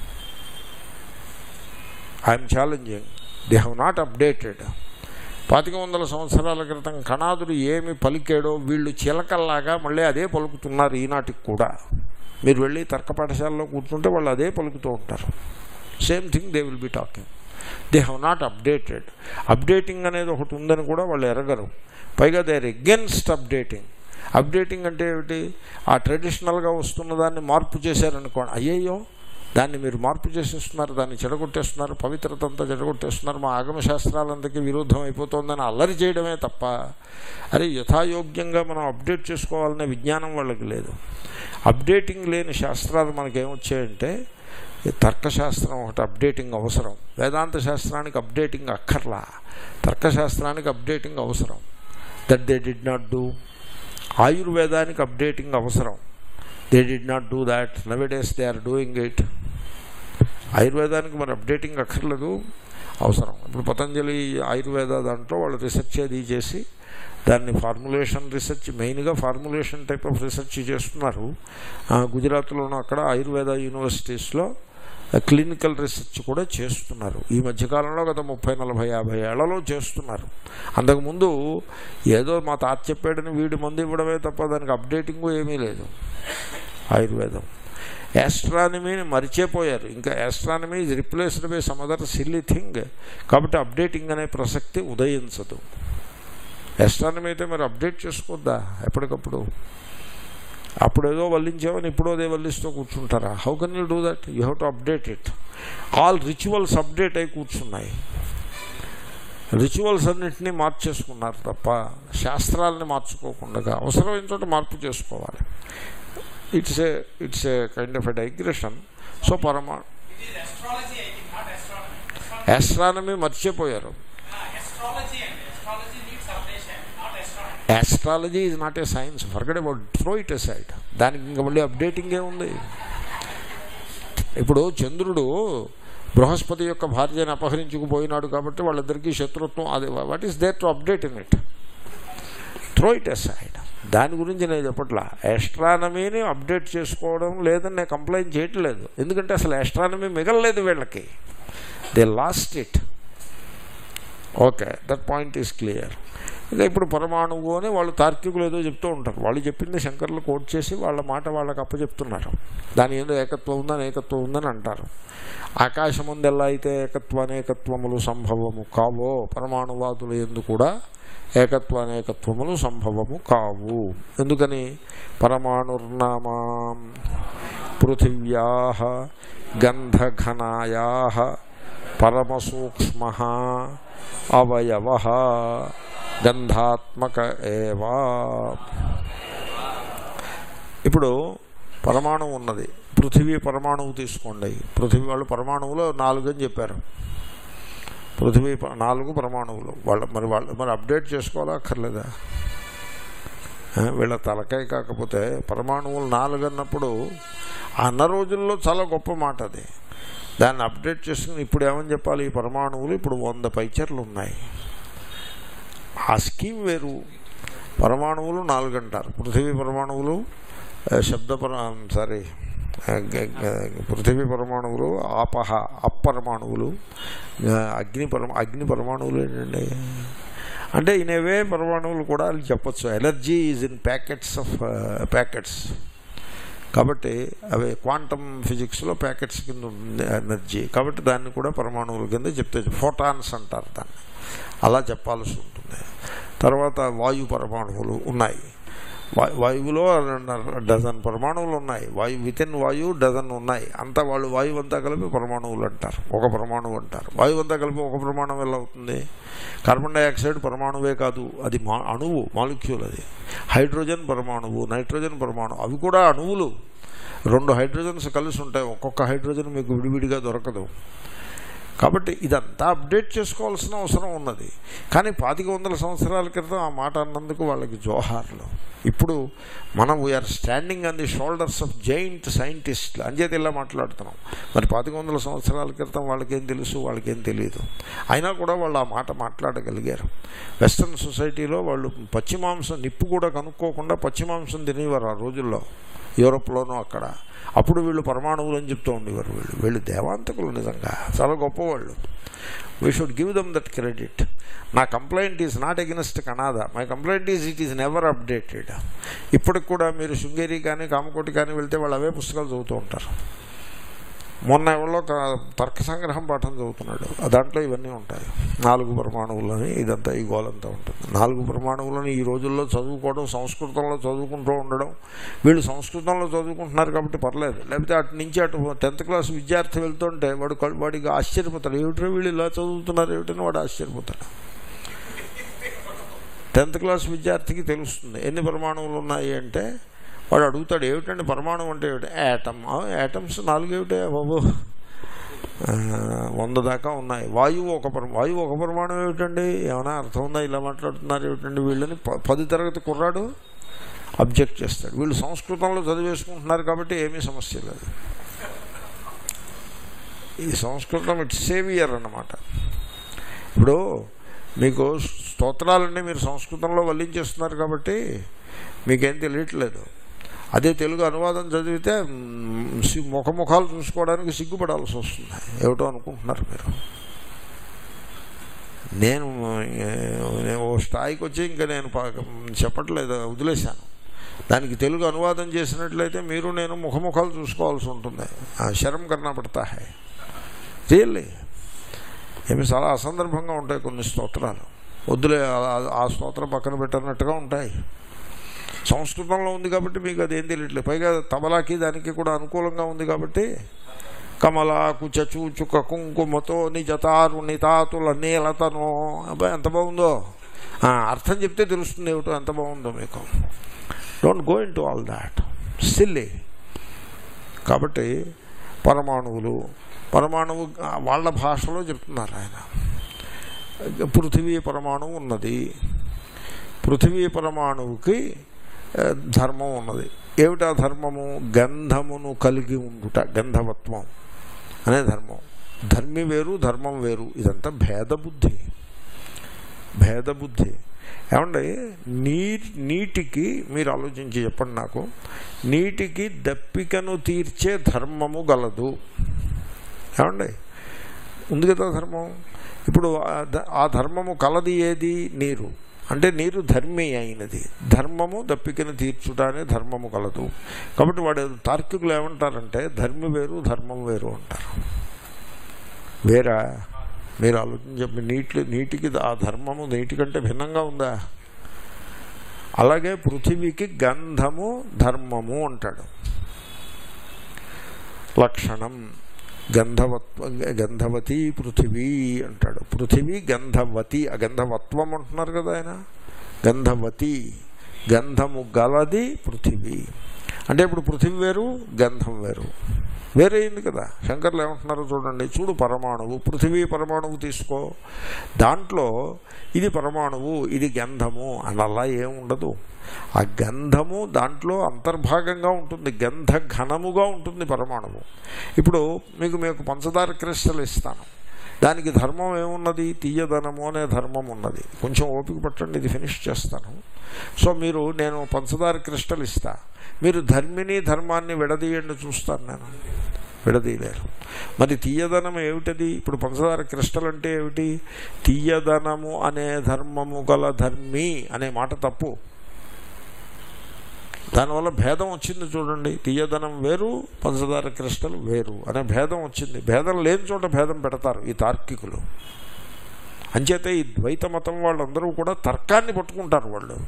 I'm challenging, they have not updated. 2500 సంవత్సరాల క్రితం కణాదుడు ఏమి పలికాడో వీళ్ళు చిలకల్లాగా మళ్ళీ అదే పలుకుతున్నారు ఈనాటికి కూడా. మీరు వెళ్ళి తర్క పాఠశాలలో కూర్చుంటే వాళ్ళు అదే పలుకుతూ ఉంటారు. Same thing they will be talking. They have not updated. Updating అనేది ఒకటి ఉందని కూడా వాళ్ళు ఎరగరు. పైగా they are against updating. Updating అంటే ఏమిటి? ఆ ట్రెడిషనల్గా వస్తున్న దాన్ని మార్పు చేశారనుకోండి, అయ్యయ్యో దాన్ని మీరు మార్పు చేసేస్తున్నారు, దాన్ని చెడగొట్టేస్తున్నారు, పవిత్రత అంతా చెడగొట్టేస్తున్నారు, మా ఆగమ శాస్త్రాలంతకీ విరుద్ధం అయిపోతుందని అల్లరి చేయడమే తప్ప అరే యథాయోగ్యంగా మనం అప్డేట్ చేసుకోవాలనే విజ్ఞానం వాళ్ళకి లేదు. అప్డేటింగ్ లేని శాస్త్రాలు మనకేమొచ్చాయంటే తర్కశాస్త్రం ఒకటి అప్డేటింగ్ అవసరం, వేదాంత శాస్త్రానికి అప్డేటింగ్ అక్కర్లా, తర్కశాస్త్రానికి అప్డేటింగ్ అవసరం. That they did not do. ఆయుర్వేదానికి అప్డేటింగ్ అవసరం. They did not do that. Nowadays they are doing it. ఆయుర్వేదానికి మరి అప్డేటింగ్ అక్కర్లేదు, అవసరం. ఇప్పుడు పతంజలి ఆయుర్వేద దాంట్లో వాళ్ళు రీసెర్చ్ అది చేసి దాన్ని ఫార్ములేషన్ రీసెర్చ్, మెయిన్గా ఫార్ములేషన్ టైప్ ఆఫ్ రీసెర్చ్ చేస్తున్నారు. గుజరాత్లోనూ అక్కడ ఆయుర్వేద యూనివర్సిటీస్లో క్లినికల్ రీసెర్చ్ కూడా చేస్తున్నారు. ఈ మధ్యకాలంలో గత 30, 40, 50 ఏళ్లలో చేస్తున్నారు. అంతకుముందు ఏదో మా తాత చెప్పాడని వీడి మందు ఇవ్వడమే తప్ప దానికి అప్డేటింగ్ ఏమీ లేదు. ఆయుర్వేదం యాస్ట్రానమీని మరిచిపోయారు. ఇంకా astronomy is replaced by some other silly thing. కాబట్టి అప్డేటింగ్ అనే ప్రసక్తి ఉదయించదు. యాస్ట్రానమీ అయితే మరి అప్డేట్ చేసుకోద్దా ఎప్పటికప్పుడు? అప్పుడేదో వల్లించామని ఇప్పుడు అదే వల్లిస్తూ కూర్చుంటారా? How can you do that? You have to update it. All rituals update అయి కూర్చున్నాయి. రిచువల్స్ అన్నింటినీ మార్చేసుకున్నారు తప్ప శాస్త్రాలని మార్చుకోకుండా అవసరమైన చోట మార్పు చేసుకోవాలి. It's a kind of a digression. So astronomy మర్చిపోయారు. Astrology is not a science. Forget about, throw it aside. దానికి ఇంకా మళ్ళీ అప్డేటింగ్ ఏముంది? ఇప్పుడు చంద్రుడు బృహస్పతి యొక్క భార్యను అపహరించుకుపోయినాడు కాబట్టి వాళ్ళిద్దరికీ శత్రుత్వం. అది what is there to update in it? Throw it aside. దాని గురించి నేను చెప్పట్లా. యాస్ట్రానమీని అప్డేట్ చేసుకోవడం లేదని నేను కంప్లైంట్ చేయట్లేదు. ఎందుకంటే అసలు యాస్ట్రానమీ మిగలలేదు వీళ్ళకి. They lost it. Okay, that point is clear. ఇక ఇప్పుడు పరమాణువు అని వాళ్ళు తార్కికులు ఏదో చెప్తూ ఉంటారు. వాళ్ళు చెప్పింది శంకర్లు కోట్ చేసి వాళ్ళ మాట వాళ్ళకి అప్పచెప్తున్నారు. దాని ఏదో ఏకత్వం ఉందని ఏకత్వం ఉందని అంటారు. ఆకాశం ముందు ఎలా అయితే ఏకత్వానేకత్వములు సంభవము కావో పరమాణువాదులు ఎందు కూడా ఏకత్వానేకత్వములు సంభవము కావు. ఎందుకని? పరమాణుర్నామా పృథివ్యా గంధఘనాయా పరమసూక్ష్మ అవయవ గంధాత్మక ఏవా. ఇప్పుడు పరమాణువు ఉన్నది. పృథివీ పరమాణువు తీసుకోండి. పృథివీ వాళ్ళు పరమాణువులో 4 అని చెప్పారు. పృథివీ 4 పరమాణువులు. మరి అప్డేట్ చేసుకోవాలా అక్కర్లేదా? వీళ్ళ తలకాయ. కాకపోతే పరమాణువులు 4 అన్నప్పుడు అన్న రోజుల్లో చాలా గొప్ప మాట అది. దాన్ని అప్డేట్ చేసుకుని ఇప్పుడు ఏమని చెప్పాలి? ఈ పరమాణువులు ఇప్పుడు 100 పైచర్లు ఉన్నాయి. ఆ స్కీమ్ వేరు. పరమాణువులు 4 అంటారు. పృథివీ పరమాణువులు పృథివీ పరమాణువులు, ఆపహ అప్పరమాణువులు, అగ్ని పరమాణువులు ఏంటండి అంటే ఇనేవే పరమాణువులు కూడా అని చెప్పచ్చు. Energy is in packets. కాబట్టి అవి క్వాంటమ్ ఫిజిక్స్లో ప్యాకెట్స్ కింద ఉంది ఎనర్జీ. కాబట్టి దాన్ని కూడా పరమాణువుల కింద చెప్తే ఫోటాన్స్ అంటారు దాన్ని. అలా చెప్పాల్సి ఉంటుంది. తర్వాత వాయు పరమాణువులు ఉన్నాయి. వాయువులో 12 పరమాణువులు ఉన్నాయి. వితిన్ వాయువు 12 ఉన్నాయి. అంతా వాళ్ళు వాయువు అంతా కలిపి పరమాణువులు అంటారు. ఒక పరమాణువు అంటారు. వాయువు అంతా కలిపి ఒక ప్రమాణం ఎలా అవుతుంది? కార్బన్ డైఆక్సైడ్ పరమాణువే కాదు, అది అణువు, మాలిక్యూల్. అది హైడ్రోజన్ పరమాణువు, నైట్రోజన్ పరమాణువు, అవి కూడా అణువులు. 2 హైడ్రోజన్స్ కలిసి ఉంటాయి. ఒక్కొక్క హైడ్రోజన్ మీకు విడివిడిగా దొరకదు. కాబట్టి ఇదంతా అప్డేట్ చేసుకోవాల్సిన అవసరం ఉన్నది. కానీ 2500 సంవత్సరాల క్రితం ఆ మాట అన్నందుకు వాళ్ళకి జోహార్లు. ఇప్పుడు మనం we're standing on the shoulders of giant సైంటిస్టులు అంచేత ఇలా మాట్లాడుతున్నాం. మరి 2500 సంవత్సరాల క్రితం వాళ్ళకేం తెలుసు? వాళ్ళకేం తెలియదు. అయినా కూడా వాళ్ళు ఆ మాట మాట్లాడగలిగారు. వెస్ట్రన్ సొసైటీలో వాళ్ళు పచ్చిమాంసం నిప్పు కూడా కనుక్కోకుండా పచ్చిమాంసం తినేవారు ఆ రోజుల్లో, యూరోప్లోనూ అక్కడ. అప్పుడు వీళ్ళు పరమాణువులు అని చెప్తూ ఉండేవారు. వీళ్ళు దేవాంతకులు, నిజంగా చాలా గొప్పవాళ్ళు. We should give them that credit. నా complaint is not against Kanada. My complaint is it is never updated. ఇప్పటికి కూడా మీరు శృంగేరి కానీ కామకోటి కానీ వెళ్తే వాళ్ళు అవే పుస్తకాలు చదువుతూ ఉంటారు. మొన్న ఎవరో తర్క సంగ్రహం పాఠం చదువుతున్నాడు, దాంట్లో ఇవన్నీ ఉంటాయి. 4 ప్రమాణములని ఇదంతా ఈ గోలంతా ఉంటుంది. 4 ప్రమాణములని ఈ రోజుల్లో చదువుకోవడం, సంస్కృతంలో చదువుకుంటూ ఉండడం. వీళ్ళు సంస్కృతంలో చదువుకుంటున్నారు కాబట్టి పర్లేదు, లేకపోతే అటు నుంచి అటు 10th క్లాస్ విద్యార్థి వెళ్తుంటే వాడికి ఆశ్చర్యపోతాడు, ఏమిటో వీళ్ళు ఇలా చదువుతున్నారు ఏమిటని వాడు ఆశ్చర్యపోతాడు. 10th క్లాస్ విద్యార్థికి తెలుస్తుంది ఎన్ని ప్రమాణములు ఉన్నాయి అంటే. వాడు అడుగుతాడు, ఏమిటండి పరమాణువు అంటే ఏమిటి? యాటమ్. యాటమ్స్ 4 ఏమిటే బాబు, 100 దాకా ఉన్నాయి. వాయువు ఒక ప్రమాణం ఏమిటండి, ఏమైనా అర్థం ఉందా, ఇలా మాట్లాడుతున్నారు ఏమిటండి వీళ్ళని 10 తరగతి కుర్రాడు అబ్జెక్ట్ చేస్తాడు. వీళ్ళు సంస్కృతంలో చదివేసుకుంటున్నారు కాబట్టి ఏమీ సమస్య లేదు. ఈ సంస్కృతం ఇట్స్ సేవియర్ అన్నమాట. ఇప్పుడు మీకు స్తోత్రాలన్నీ మీరు సంస్కృతంలో వల్లించేస్తున్నారు కాబట్టి మీకేం తెలియట్లేదు. అదే తెలుగు అనువాదం చదివితే ముఖముఖాలు చూసుకోవడానికి సిగ్గుపడాల్సి వస్తుంది. ఏమిటో అనుకుంటున్నారు మీరు. నేను ఓ స్థాయికి వచ్చి ఇంకా నేను చెప్పట్లేదు, వదిలేశాను. దానికి తెలుగు అనువాదం చేసినట్లయితే మీరు నేను ముఖముఖాలు చూసుకోవాల్సి ఉంటుంది. శరం కన్నా పడతా హై రియల్లీ. ఏమి చాలా అసందర్భంగా ఉంటాయి కొన్ని స్తోత్రాలు. వద్దులే, ఆ స్తోత్రం పక్కన పెట్టినట్టుగా ఉంటాయి. సంస్కృతంలో ఉంది కాబట్టి మీకు అదేం తెలియట్లేదు. పైగా తబలాకి దానికి కూడా అనుకూలంగా ఉంది కాబట్టి కమలాకు చచూచుక కుంకుమతో నిజతారు నితాతుల నీలతనో, అబ్బాయి ఎంత బాగుందో. అర్థం చెప్తే తెలుస్తుంది ఏమిటో ఎంత బాగుందో మీకు. Don't go into all that silly. కాబట్టి పరమాణువు వాళ్ళ భాషలో చెప్తున్నారు ఆయన. పృథివీ పరమాణువు ఉన్నది. పృథివీ పరమాణువుకి ధర్మం ఉన్నది. ఏమిటా ధర్మము? గంధమును కలిగి ఉండుట, గంధవత్వం అనే ధర్మం. ధర్మి వేరు, ధర్మం వేరు. ఇదంతా భేదబుద్ధి. ఏమండి, నీటికి మీరు ఆలోచించి చెప్పండి నాకు, నీటికి దప్పికను తీర్చే ధర్మము గలదు. ఏమండి, ఉంది కదా ధర్మం. ఇప్పుడు ఆ ధర్మము కలది ఏది? నీరు. అంటే నీరు ధర్మి అయినది. ధర్మము దప్పికను తీర్చుట అనే ధర్మము కలదు. కాబట్టి వాడు తార్కికులు ఏమంటారంటే ధర్మి వేరు, ధర్మం వేరు అంటారు. వేరా? మీరు ఆలోచించి నీటికి ఆ ధర్మము నీటి కంటే భిన్నంగా ఉందా? అలాగే పృథివీకి గంధము ధర్మము అంటాడు. లక్షణం గంధవతి పృథివీ అంటాడు. పృథివీ గంధవతి, గంధవత్వం అంటున్నారు కదా ఆయన. గంధవతి, గంధము గలది పృథివీ. అంటే ఇప్పుడు పృథివీ వేరు, గంధం వేరు, వేరైంది కదా. శంకర్లు ఏమంటున్నారో చూడండి. చూడు, పరమాణువు, పృథివీ పరమాణువు తీసుకో, దాంట్లో ఇది పరమాణువు, ఇది గంధము అని అలా ఏముండదు. ఆ గంధము దాంట్లో అంతర్భాగంగా ఉంటుంది, గంధ ఘనముగా ఉంటుంది పరమాణువు. ఇప్పుడు మీకు పంచదార క్రిస్టల్ ఇస్తాను, దానికి ధర్మం ఏమున్నది? తీయదనము అనే ధర్మం ఉన్నది. కొంచెం ఓపిక పట్టండి, ఇది ఫినిష్ చేస్తాను. సో నేను పంచదార క్రిస్టల్ ఇస్తా, మీరు ధర్మాన్ని విడదీయండి చూస్తాను. నేను విడదీయలేరు. మరి తీయదనం ఏమిటది? ఇప్పుడు పంచదార క్రిస్టల్ అంటే ఏమిటి? తీయదనము అనే ధర్మము గల ధర్మి అనే మాట తప్పు. దానివల్ల భేదం వచ్చింది చూడండి. తీయదనం వేరు, పంచదార క్రిస్టల్ వేరు అనే భేదం వచ్చింది. భేదం లేని చోట భేదం పెడతారు ఈ తార్కికులు. అంచేతే ఈ ద్వైత మతం వాళ్ళందరూ కూడా తర్కాన్ని పట్టుకుంటారు. వాళ్ళు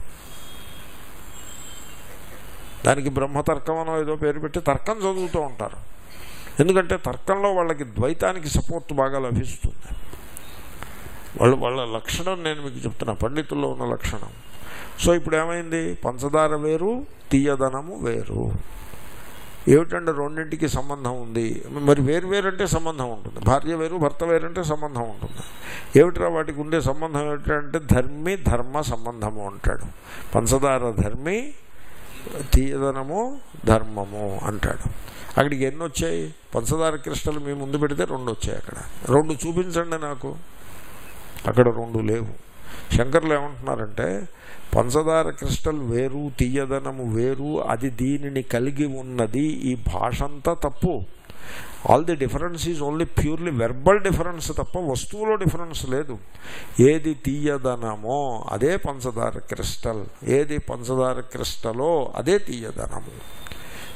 దానికి బ్రహ్మతర్కం అనో ఏదో పేరు పెట్టి తర్కం చదువుతూ ఉంటారు. ఎందుకంటే తర్కంలో వాళ్ళకి ద్వైతానికి సపోర్ట్ బాగా లభిస్తుంది. వాళ్ళ లక్షణం నేను మీకు చెప్తున్నా, పండితుల్లో ఉన్న లక్షణం. సో ఇప్పుడు ఏమైంది? పంచదార వేరు, తీయదనము వేరు. ఏమిటంటే రెండింటికి సంబంధం ఉంది. మరి వేరువేరంటే సంబంధం ఉంటుంది. భార్య వేరు, భర్త వేరంటే సంబంధం ఉంటుంది. ఏమిట్రా వాటికి ఉండే సంబంధం ఏమిటంటే ధర్మి ధర్మ సంబంధము అంటాడు. పంచదార ధర్మి, తీయదనము ధర్మము అంటాడు. అక్కడికి ఎన్ని వచ్చాయి? పంచదార క్రిస్టల్ మీ ముందు పెడితే 2 వచ్చాయి. అక్కడ 2 చూపించండి నాకు. అక్కడ 2 లేవు. శంకర్లు ఏమంటున్నారంటే పంచదార క్రిస్టల్ వేరు, తీయదనము వేరు, అది దీనిని కలిగి ఉన్నది. ఈ భాష అంతా తప్పు. All the difference is only purely verbal difference తప్ప వస్తువులో డిఫరెన్స్ లేదు. ఏది తీయదనమో అదే పంచదార క్రిస్టల్, ఏది పంచదార క్రిస్టలో అదే తీయదనము.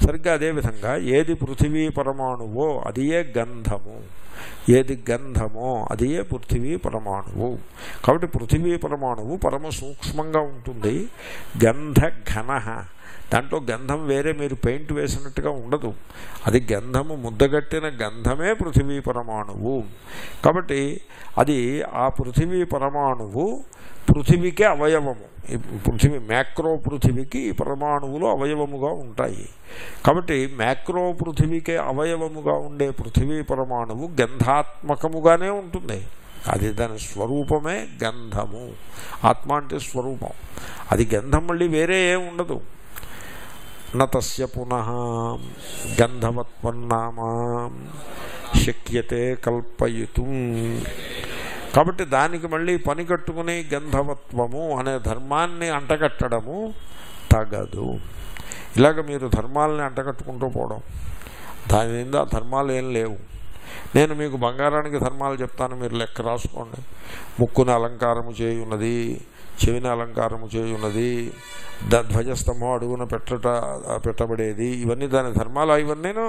సరిగ్గా అదేవిధంగా ఏది పృథివీ పరమాణువో అదియే గంధము, ఏది గంధమో అదియే పృథివీ పరమాణువు. కాబట్టి పృథివీ పరమాణువు పరమ సూక్ష్మంగా ఉంటుంది. గంధ ఘన, దాంట్లో గంధం వేరే మీరు పెయింట్ వేసినట్టుగా ఉండదు, అది గంధము ముద్దగట్టిన గంధమే పృథివీ పరమాణువు. కాబట్టి అది ఆ పృథివీ పరమాణువు పృథివీకే అవయవము. పృథివీ మ్యాక్రో పృథివీకి ఈ పరమాణువులు అవయవముగా ఉంటాయి. కాబట్టి మ్యాక్రో పృథివీకే అవయవముగా ఉండే పృథివీ పరమాణువు గంధాత్మకముగానే ఉంటుంది. అది దాని స్వరూపమే గంధము. ఆత్మ అంటే స్వరూపం, అది గంధం మళ్ళీ వేరే ఏం ఉండదు. నతస్య పునః గంధవత్వన్నామ శక్యతే కల్పయితుం. కాబట్టి దానికి మళ్ళీ పని కట్టుకుని గంధవత్వము అనే ధర్మాన్ని అంటగట్టడము తగదు. ఇలాగ మీరు ధర్మాలని అంటగట్టుకుంటూ పోవడం, దాని మీద ధర్మాలు ఏం లేవు. నేను మీకు బంగారానికి ధర్మాలు చెప్తాను, మీరు లెక్క రాసుకోండి. ముక్కుని అలంకారము చేయున్నది, చెవిని అలంకారము చేయున్నది, ధ్వజస్తంభం అడుగున పెట్టబడేది, ఇవన్నీ దాని ధర్మాలు. ఇవన్నీను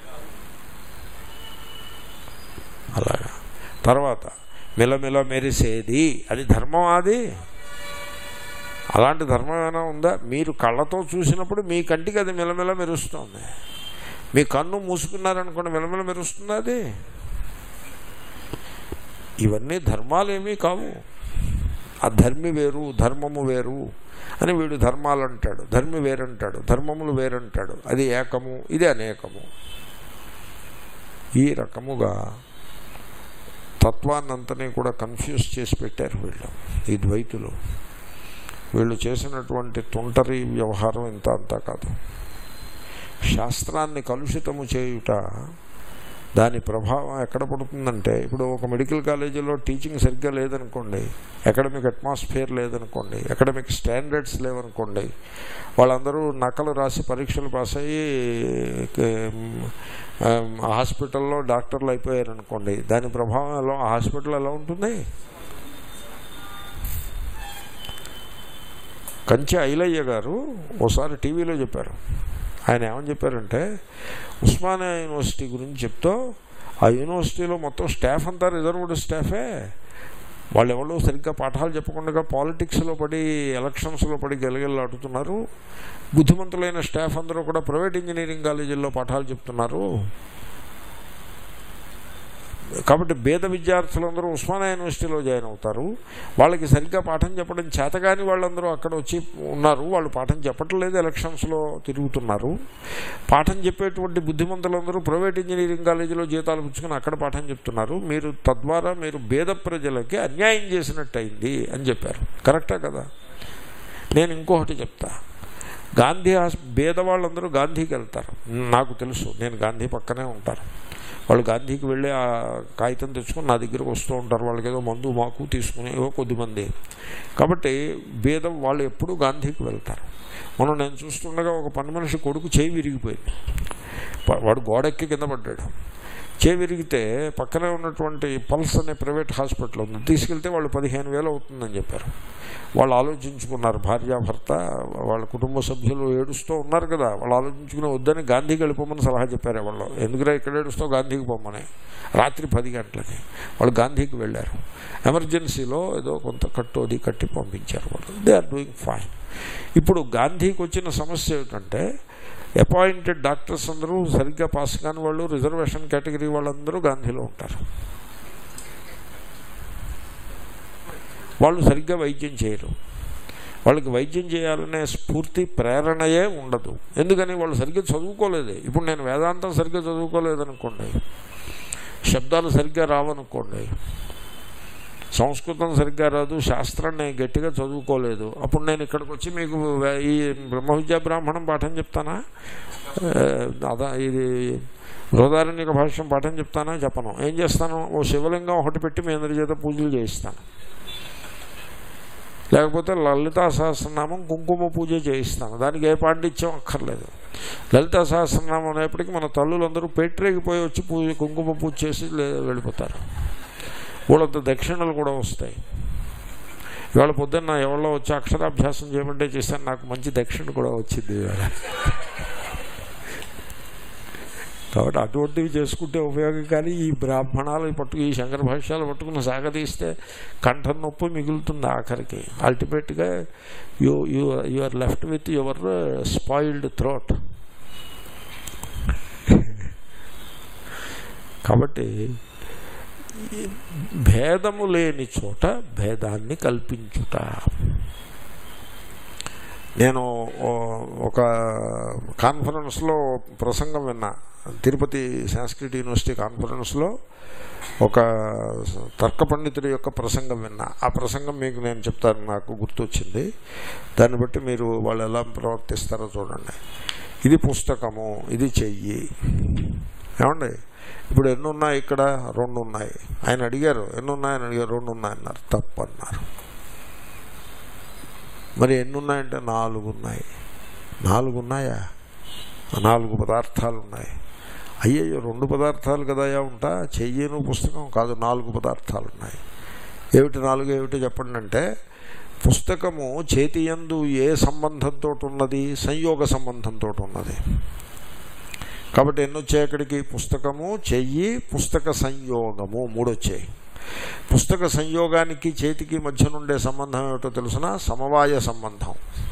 అలాగా. తర్వాత మిలమిల మెరిసేది, అది ధర్మం. అది అలాంటి ధర్మం ఏమైనా ఉందా? మీరు కళ్ళతో చూసినప్పుడు మీ కంటికి అది మిలమిల మెరుస్తుంది. మీ కన్ను మూసుకున్నారనుకోండి, మిలమిల మెరుస్తుంది అది. ఇవన్నీ ధర్మాలు ఏమీ కావు. ఆ ధర్మి వేరు, ధర్మము వేరు అని వీడు ధర్మాలు అంటాడు, ధర్మి వేరంటాడు, ధర్మములు వేరంటాడు. అది ఏకము, ఇది అనేకము. ఈ రకముగా తత్వాన్నంతని కూడా కన్ఫ్యూజ్ చేసి పెట్టారు వీళ్ళు, ఈ ద్వైతులు. వీళ్ళు చేసినటువంటి తుంటరి వ్యవహారం ఇంత అంతా కాదు. శాస్త్రాన్ని కలుషితము చేయుట, దాని ప్రభావం ఎక్కడ పడుతుందంటే, ఇప్పుడు ఒక మెడికల్ కాలేజీలో టీచింగ్ సరిగ్గా లేదనుకోండి, అకాడమిక్ అట్మాస్ఫియర్ లేదనుకోండి, అకాడమిక్ స్టాండర్డ్స్ లేవనుకోండి, వాళ్ళందరూ నకలు రాసి పరీక్షలు పాస్ అయ్యి హాస్పిటల్లో డాక్టర్లు అయిపోయారనుకోండి, దాని ప్రభావం ఎలా, ఆ హాస్పిటల్ ఎలా ఉంటుంది? కంచె ఐలయ్య గారు ఓసారి టీవీలో చెప్పారు. ఆయన ఏమని చెప్పారంటే, ఉస్మానియా యూనివర్సిటీ గురించి చెప్తూ, ఆ యూనివర్సిటీలో మొత్తం స్టాఫ్ అంతా రిజర్వ్డ్ స్టాఫే, వాళ్ళు ఎవరో సరిగ్గా పాఠాలు చెప్పకుండా పాలిటిక్స్లో పడి ఎలక్షన్స్లో పడి గెలగెళ్ళాడుతున్నారు. బుద్ధిమంతులైన స్టాఫ్ అందరూ కూడా ప్రైవేట్ ఇంజనీరింగ్ కాలేజీల్లో పాఠాలు చెప్తున్నారు. కాబట్టి పేద విద్యార్థులందరూ ఉస్మానియా యూనివర్సిటీలో జాయిన్ అవుతారు. వాళ్ళకి సరిగ్గా పాఠం చెప్పడం చేతగాని వాళ్ళందరూ అక్కడ వచ్చి ఉన్నారు. వాళ్ళు పాఠం చెప్పట్లేదు, ఎలక్షన్స్లో తిరుగుతున్నారు. పాఠం చెప్పేటువంటి బుద్ధిమంతులందరూ ప్రైవేట్ ఇంజనీరింగ్ కాలేజీలో జీతాలు పుచ్చుకొని అక్కడ పాఠం చెప్తున్నారు. మీరు తద్వారా మీరు పేద ప్రజలకి అన్యాయం చేసినట్టు అయింది అని చెప్పారు. కరెక్టా కదా? నేను ఇంకొకటి చెప్తా. గాంధీ పేదవాళ్ళందరూ గాంధీకి వెళ్తారు. నాకు తెలుసు, నేను గాంధీ పక్కనే ఉంటాను. వాళ్ళు గాంధీకి వెళ్ళి ఆ కాగితం తెచ్చుకొని నా దగ్గరకు వస్తూ ఉంటారు. వాళ్ళకి ఏదో మందు మాకు తీసుకుని కొద్దిమంది. కాబట్టి భేదం వాళ్ళు ఎప్పుడూ గాంధీకి వెళ్తారు. మనం నేను చూస్తుండగా ఒక పని మనిషి కొడుకు చేయి విరిగిపోయింది. వాడు గోడెక్కి కింద పడ్డాడు. చేయి విరిగితే పక్కనే ఉన్నటువంటి పల్స్ అనే ప్రైవేట్ హాస్పిటల్ ఉంది, తీసుకెళ్తే వాళ్ళు 15,000 అవుతుందని చెప్పారు. వాళ్ళు ఆలోచించుకున్నారు, భార్యాభర్త వాళ్ళ కుటుంబ సభ్యులు ఏడుస్తూ ఉన్నారు కదా, వాళ్ళు ఆలోచించుకుని వద్దని గాంధీకి వెళ్ళిపోమని సలహా చెప్పారు. వాళ్ళు ఎందుకురా ఇక్కడ ఏడుస్తూ, గాంధీకి పోమని. రాత్రి 10 గంటలకి వాళ్ళు గాంధీకి వెళ్ళారు. ఎమర్జెన్సీలో ఏదో కొంత అది కట్టి పంపించారు. వాళ్ళు దే ఆర్ డూయింగ్ ఫైన్. ఇప్పుడు గాంధీకి వచ్చిన సమస్య ఏమిటంటే, అపాయింటెడ్ డాక్టర్స్ అందరూ సరిగ్గా పాస్ కాని వాళ్ళు, రిజర్వేషన్ కేటగిరీ వాళ్ళందరూ గాంధీలో ఉంటారు. వాళ్ళు సరిగ్గా వైద్యం చేయరు. వాళ్ళకి వైద్యం చేయాలనే స్ఫూర్తి ప్రేరణయే ఉండదు. ఎందుకని? వాళ్ళు సరిగ్గా చదువుకోలేదు. ఇప్పుడు నేను వేదాంతం సరిగ్గా చదువుకోలేదనుకోండి, శబ్దాలు సరిగ్గా రావనుకోండి, సంస్కృతం సరిగ్గా రాదు, శాస్త్రాన్ని గట్టిగా చదువుకోలేదు, అప్పుడు నేను ఇక్కడికి వచ్చి మీకు ఈ బ్రహ్మ విద్యా బ్రాహ్మణం పాఠం చెప్తానా, ఇది బృహదారణ్యక భాష్యం పాఠం చెప్తానా? చెప్పను. ఏం చేస్తాను? ఓ శివలింగం ఒకటి పెట్టి మీ అందరి చేత పూజలు చేయిస్తాను. లేకపోతే లలితా సహస్రనామం కుంకుమ పూజ చేయిస్తాను. దానికి ఏ పాండిత్యం అక్కర్లేదు. లలితా సహస్రనామం అనేప్పటికీ మన తల్లులందరూ పేట్రేగిపోయి వచ్చి కుంకుమ పూజ చేసి వెళ్ళిపోతారు. వాళ్ళంత దక్షిణలు కూడా వస్తాయి. ఇవాళ పొద్దున్న ఎవరో వచ్చి అక్షరాభ్యాసం చేయమంటే చేస్తాను, నాకు మంచి దక్షిణ కూడా వచ్చింది. ఇవాళ కాబట్టి అటువంటివి చేసుకుంటే ఉపయోగం. కానీ ఈ బ్రాహ్మణాలు పట్టుకు ఈ శంకర భాష్యాలు పట్టుకుని సాగతీస్తే కంఠం నొప్పి మిగులుతుంది ఆఖరికి. అల్టిమేట్గా you are left with your spoiled throat. కాబట్టి భేదము లేని చోట భేదాన్ని కల్పించుట. నేను ఒక కాన్ఫరెన్స్లో ప్రసంగం విన్నా, తిరుపతి సంస్కృత యూనివర్సిటీ కాన్ఫరెన్స్లో ఒక తర్క పండితుడి యొక్క ప్రసంగం విన్నా. ఆ ప్రసంగం మీకు నేను చెప్తాను, నాకు గుర్తొచ్చింది. దాన్ని బట్టి మీరు వాళ్ళు ఎలా ప్రవర్తిస్తారో చూడండి. ఇది పుస్తకము, ఇది చెయ్యి. ఏమండి, ఇప్పుడు ఎన్ని ఉన్నాయి ఇక్కడ? 2 ఉన్నాయి. ఆయన అడిగారు ఎన్ని ఉన్నాయని అడిగారు. 2 ఉన్నాయన్నారు. తప్పు అన్నారు. మరి ఎన్ని ఉన్నాయంటే 4 ఉన్నాయి. 4 ఉన్నాయా? 4 పదార్థాలు ఉన్నాయి. అయ్యయ్యో 2 పదార్థాలు కదయా ఉంటా, చెయ్యను పుస్తకం కాదు, 4 పదార్థాలు ఉన్నాయి. ఏమిటి 4? ఏమిటి చెప్పండి అంటే, పుస్తకము చేతి యందు ఏ సంబంధంతో ఉన్నది? సంయోగ సంబంధంతో ఉన్నది. కాబట్టి ఎన్ని వచ్చాయి అక్కడికి? పుస్తకము, చెయ్యి, పుస్తక సంయోగము 3 వచ్చాయి. పుస్తక సంయోగానికి చేతికి మధ్య నుండే సంబంధం ఏమిటో తెలుసునా? సమవాయ సంబంధం.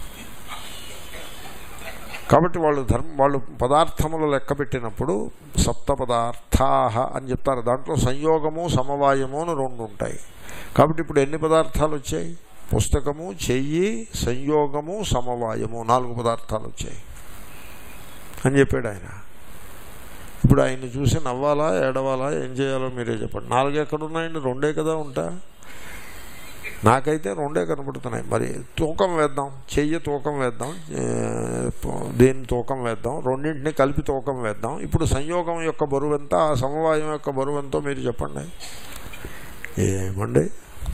కాబట్టి వాళ్ళు పదార్థములు లెక్క పెట్టినప్పుడు 7 పదార్థాః అని చెప్తారు. దాంట్లో సంయోగము సమవాయము అని 2 ఉంటాయి. కాబట్టి ఇప్పుడు ఎన్ని పదార్థాలు వచ్చాయి? పుస్తకము, చెయ్యి, సంయోగము, సమవాయము 4 పదార్థాలు వచ్చాయి అని చెప్పాడు ఆయన. ఇప్పుడు ఆయన్ని చూసి నవ్వాలా ఏడవాలా ఏం చేయాలో మీరే చెప్పండి. 4 ఎక్కడున్నాయండి? 2 కదా ఉంటా. నాకైతే 2 కనపడుతున్నాయి. మరి తూకం వేద్దాం, చెయ్యి తూకం వేద్దాం, దేని తూకం వేద్దాం, రెండింటినీ కలిపి తూకం వేద్దాం. ఇప్పుడు సంయోగం యొక్క బరువు ఎంత, సమవాయం యొక్క బరువు ఎంతో మీరు చెప్పండి. ఏమండి,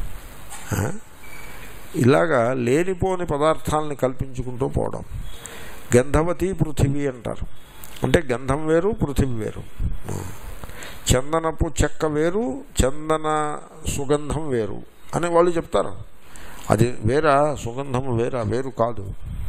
ఇలాగా లేనిపోని పదార్థాలని కల్పించుకుంటూ పోవడం. గంధవతి పృథివీ అంటారు. అంటే గంధం వేరు, పృథివీ వేరు. చందనపు చెక్క వేరు, చందన సుగంధం వేరు అని వాళ్ళు చెప్తారు. అది వేరా, సుగంధము వేరా? వేరు కాదు.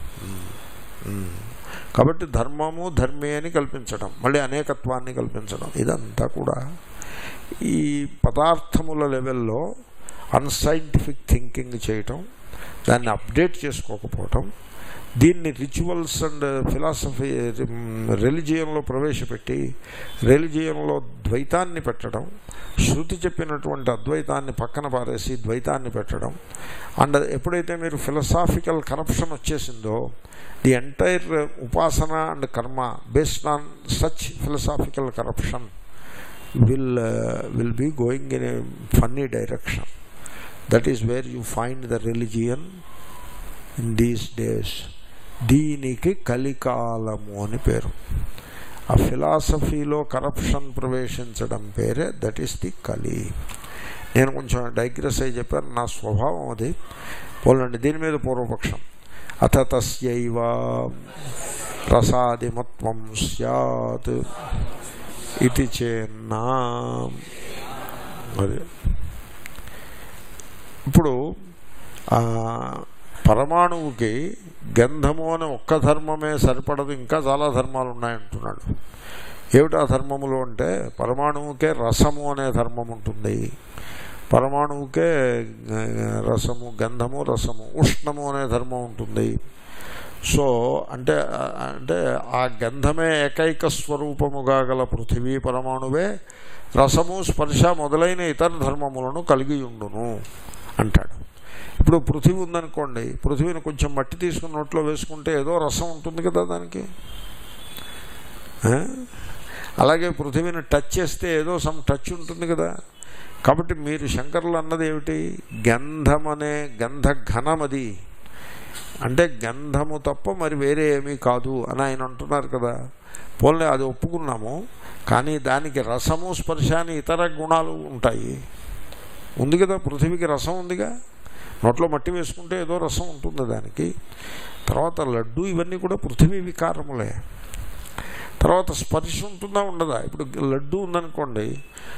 కాబట్టి ధర్మము ధర్మే అని కల్పించడం, మళ్ళీ అనేకత్వాన్ని కల్పించడం, ఇదంతా కూడా ఈ పదార్థముల లెవెల్లో అన్సైంటిఫిక్ థింకింగ్ చేయటం, దాన్ని అప్డేట్ చేసుకోకపోవటం, దీన్ని రిచువల్స్ అండ్ ఫిలాసఫీ రిలిజియన్లో ప్రవేశపెట్టి రిలిజియన్లో ద్వైతాన్ని పెట్టడం, శృతి చెప్పినటువంటి అద్వైతాన్ని పక్కన పారేసి ద్వైతాన్ని పెట్టడం. అండ్ ఎప్పుడైతే మీరు ఫిలసాఫికల్ కరప్షన్ వచ్చేసిందో, ది ఎంటైర్ ఉపాసన and karma based on such philosophical corruption will be going in a funny direction. That is where you find the religion in these days. దీనికి కలికాలము అని పేరు. ఆ ఫిలాసఫీలో కరప్షన్ ప్రవేశించడం పేరే దట్ ఈస్ ది కలి. నేను కొంచెం డైగ్రెస్ అయి చెప్పాను, నా స్వభావం అది. పోలండి, దీని మీద పూర్వపక్షం. అథ తస్యైవ రసాదిమత్వం స్యాత్ ఇది చేన్నా. అది ఇప్పుడు పరమాణువుకి గంధము అనే ఒక్క ధర్మమే సరిపడదు, ఇంకా చాలా ధర్మాలు ఉన్నాయంటున్నాడు. ఏమిటా ధర్మములు అంటే, పరమాణువుకే రసము అనే ధర్మం ఉంటుంది, పరమాణువుకే రసము, గంధము రసము, ఉష్ణము అనే ధర్మం ఉంటుంది. సో అంటే ఆ గంధమే ఏకైక స్వరూపముగా గల పృథివీ పరమాణువే రసము, స్పర్శ మొదలైన ఇతర ధర్మములను కలిగి ఉండును అంటాడు. ఇప్పుడు పృథివీ ఉందనుకోండి, పృథివీని కొంచెం మట్టి తీసుకుని నోట్లో వేసుకుంటే ఏదో రసం ఉంటుంది కదా దానికి. అలాగే పృథివీని టచ్ చేస్తే ఏదో సమ్ టచ్ ఉంటుంది కదా. కాబట్టి మీరు శంకరులు అన్నది ఏమిటి? గంధమనే గంధ ఘనమది అంటే గంధము తప్ప మరి వేరే ఏమీ కాదు అని ఆయన అంటున్నారు కదా. పోలే అది ఒప్పుకున్నాము, కానీ దానికి రసము, స్పర్శ అని ఇతర గుణాలు ఉంటాయి. ఉంది కదా, పృథివీకి రసం ఉందిగా. నోట్లో మట్టి వేసుకుంటే ఏదో రసం ఉంటుంది దానికి. తర్వాత లడ్డు, ఇవన్నీ కూడా పృథివీ వికారములే. తర్వాత స్పర్శ ఉంటుందా ఉండదా? ఇప్పుడు లడ్డు ఉందనుకోండి,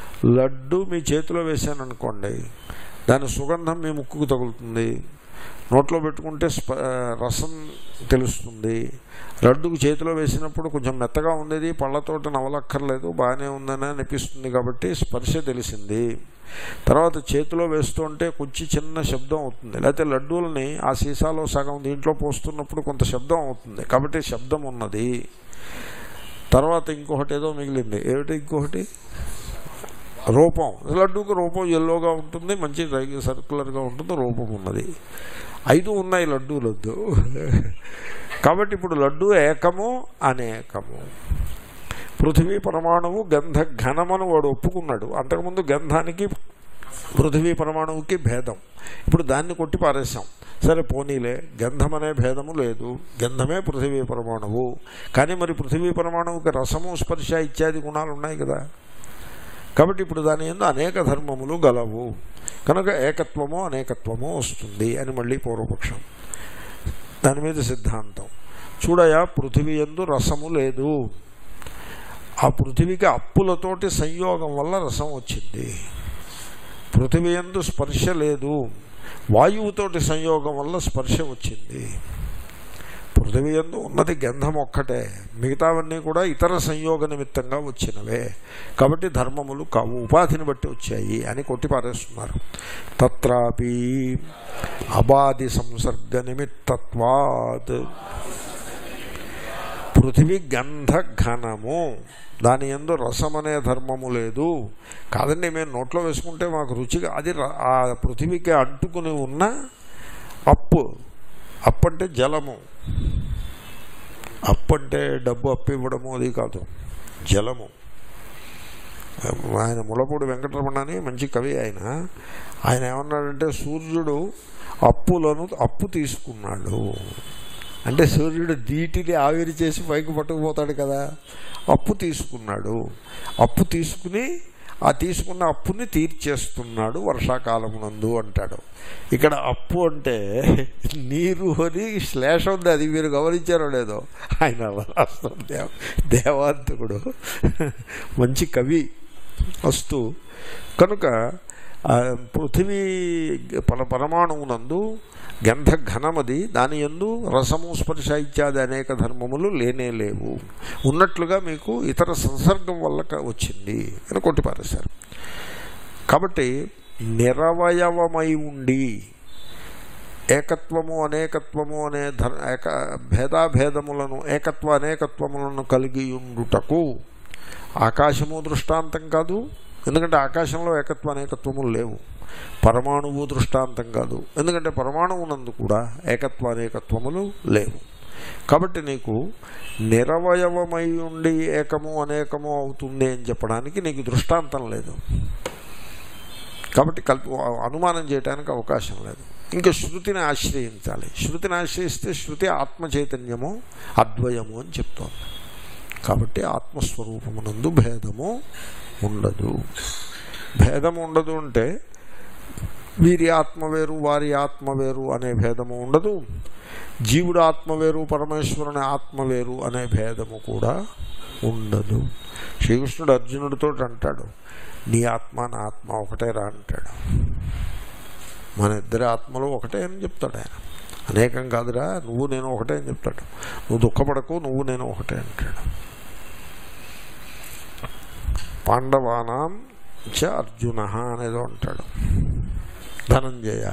లడ్డు మీ చేతిలో వేసాననుకోండి, దాని సుగంధం మీ ముక్కుకు తగులుతుంది, నోట్లో పెట్టుకుంటే రసం తెలుస్తుంది. లడ్డుకు చేతిలో వేసినప్పుడు కొంచెం మెత్తగా ఉండేది, పళ్ళతోటి నవలక్కర్లేదు, బాగానే ఉందని అనిపిస్తుంది కాబట్టి స్పర్శ తెలిసింది. తర్వాత చేతిలో వేస్తుంటే కొంచెం చిన్న శబ్దం అవుతుంది, లేకపోతే లడ్డూలని ఆ సీసాలో సగం దీంట్లో పోస్తున్నప్పుడు కొంత శబ్దం అవుతుంది కాబట్టి శబ్దం ఉన్నది. తర్వాత ఇంకొకటి ఏదో మిగిలింది, ఏమిటి ఇంకొకటి, రూపం. లడ్డూకి రూపం ఎల్లోగా ఉంటుంది, మంచి సర్కులర్గా ఉంటుంది, రూపం ఉన్నది. 5 ఉన్నాయి లడ్డూలొద్దు. కాబట్టి ఇప్పుడు లడ్డూ ఏకము అనేకము. పృథివీ పరమాణువు గంధ ఘనమను వాడు ఒప్పుకున్నాడు. అంతకుముందు గంధానికి పృథివీ పరమాణువుకి భేదం, ఇప్పుడు దాన్ని కొట్టి పారేశాం. సరే పోనీలే, గంధం అనే భేదము లేదు, గంధమే పృథివీ పరమాణువు. కానీ మరి పృథివీ పరమాణువుకి రసము స్పర్శ ఇత్యాది గుణాలు ఉన్నాయి కదా. కాబట్టి ఇప్పుడు దాని యందు అనేక ధర్మములు గలవు కనుక ఏకత్వము అనేకత్వము వస్తుంది అని మళ్ళీ పూర్వపక్షం. దాని మీద సిద్ధాంతం చూడయా, పృథివీ యందు రసము లేదు, ఆ పృథివీకి అప్పులతోటి సంయోగం వల్ల రసం వచ్చింది. పృథివీ యందు స్పర్శ లేదు, వాయువుతోటి సంయోగం వల్ల స్పర్శ వచ్చింది. పృథివీ యందు ఉన్నది గంధం ఒక్కటే, మిగతావన్నీ కూడా ఇతర సంయోగ నిమిత్తంగా వచ్చినవే. కాబట్టి ధర్మములు కావు, ఉపాధిని బట్టి వచ్చాయి అని కొట్టి పారేస్తున్నారు. తత్రాపి అబాధి సంసర్గ నిమిత్తత్వాత్, పృథివీ గంధ ఘనము, దాని యందు రసం అనే ధర్మము లేదు. కాదండి, మేము నోట్లో వేసుకుంటే మాకు రుచిగా, అది ఆ పృథివీకి అంటుకుని ఉన్న అప్పు. అప్పు అంటే జలము, అప్పు అంటే డబ్బు అప్పు ఇవ్వడము అది కాదు, జలము. ఆయన ములపూడి వెంకటరమణ అని మంచి కవి ఆయన ఏమన్నాడంటే, సూర్యుడు అప్పు తీసుకున్నాడు అంటే సూర్యుడు దీటిని ఆవిరి చేసి పైకి పట్టుకుపోతాడు కదా, అప్పు తీసుకున్నాడు. అప్పు తీసుకుని ఆ తీసుకున్న అప్పుని తీర్చేస్తున్నాడు వర్షాకాలమునందు అంటాడు. ఇక్కడ అప్పు అంటే నీరు అని శ్లేష ఉంది, అది మీరు గమనించారో లేదో. ఆయన రాష్ట్రం దేవాంతకుడు, మంచి కవి వస్తూ. కనుక పృథివీ పరమాణువునందు గంధ ఘనమది, దాని యందు రసము స్పర్శ ఇత్యాది అనేక ధర్మములు లేనే లేవు. ఉన్నట్లుగా మీకు ఇతర సంసర్గం వల్ల వచ్చింది అని కొట్టిపారేశారు. కాబట్టి నిరవయవమై ఉండి ఏకత్వము అనేకత్వము అనే భేదాభేదములను ఏకత్వ అనేకత్వములను కలిగి ఉండుటకు ఆకాశము దృష్టాంతం కాదు, ఎందుకంటే ఆకాశంలో ఏకత్వ అనేకత్వములు లేవు. పరమాణువు దృష్టాంతం కాదు, ఎందుకంటే పరమాణువునందు కూడా ఏకత్వ అనేకత్వములు లేవు. కాబట్టి నీకు నిరవయవమై ఉండి ఏకము అనేకము అవుతుంది అని చెప్పడానికి నీకు దృష్టాంతం లేదు. కాబట్టి అనుమానం చేయడానికి అవకాశం లేదు. ఇంకా శృతిని ఆశ్రయించాలి. శృతిని ఆశ్రయిస్తే శృతి ఆత్మచైతన్యము అద్వయము అని చెప్తోంది. కాబట్టి ఆత్మస్వరూపమునందు భేదము ఉండదు. భేదము ఉండదు అంటే వీరి ఆత్మ వేరు వారి ఆత్మ వేరు అనే భేదము ఉండదు. జీవుడు ఆత్మ వేరు పరమేశ్వరుని ఆత్మ వేరు అనే భేదము కూడా ఉండదు. శ్రీకృష్ణుడు అర్జునుడితో అంటాడు, నీ ఆత్మ నా ఆత్మ ఒకటేరా అంటాడు. మన ఇద్దరి ఆత్మలు ఒకటే అని చెప్తాడు ఆయన. అనేకం కాదురా, నువ్వు నేను ఒకటే అని చెప్తాడు. నువ్వు దుఃఖపడకు, నువ్వు నేను ఒకటే అంటాడు. పాండవానాం చ అర్జున అనేదో అంటాడు ధనంజయ.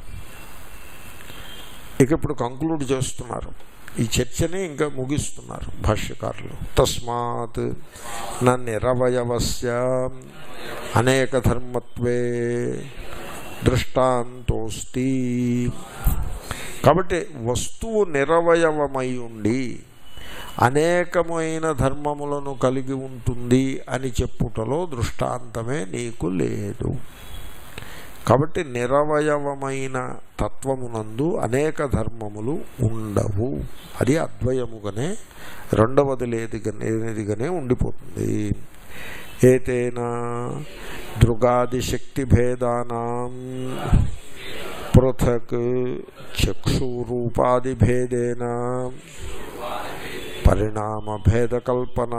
ఇక ఇప్పుడు కంక్లూడ్ చేస్తున్నారు ఈ చర్చని, ఇంకా ముగిస్తున్నారు భాష్యకారులు. తస్మాత్ న నిరవయవస్య అనేక ధర్మత్వే దృష్టాంతోస్తి. కాబట్టి వస్తువు నిరవయవమై ఉండి అనేకమైన ధర్మములను కలిగి ఉంటుంది అని చెప్పుటలో దృష్టాంతమే నీకు లేదు. కాబట్టి నిరవయవమైన తత్వమునందు అనేక ధర్మములు ఉండవు. అది అద్వయముగానే రెండవది లేనిదిగానే ఉండిపోతుంది. ఏతేన దృగాదిశక్తి భేదానాం పృథక్ చక్షురూపాది భేదేన పరిణామ భేదకల్పన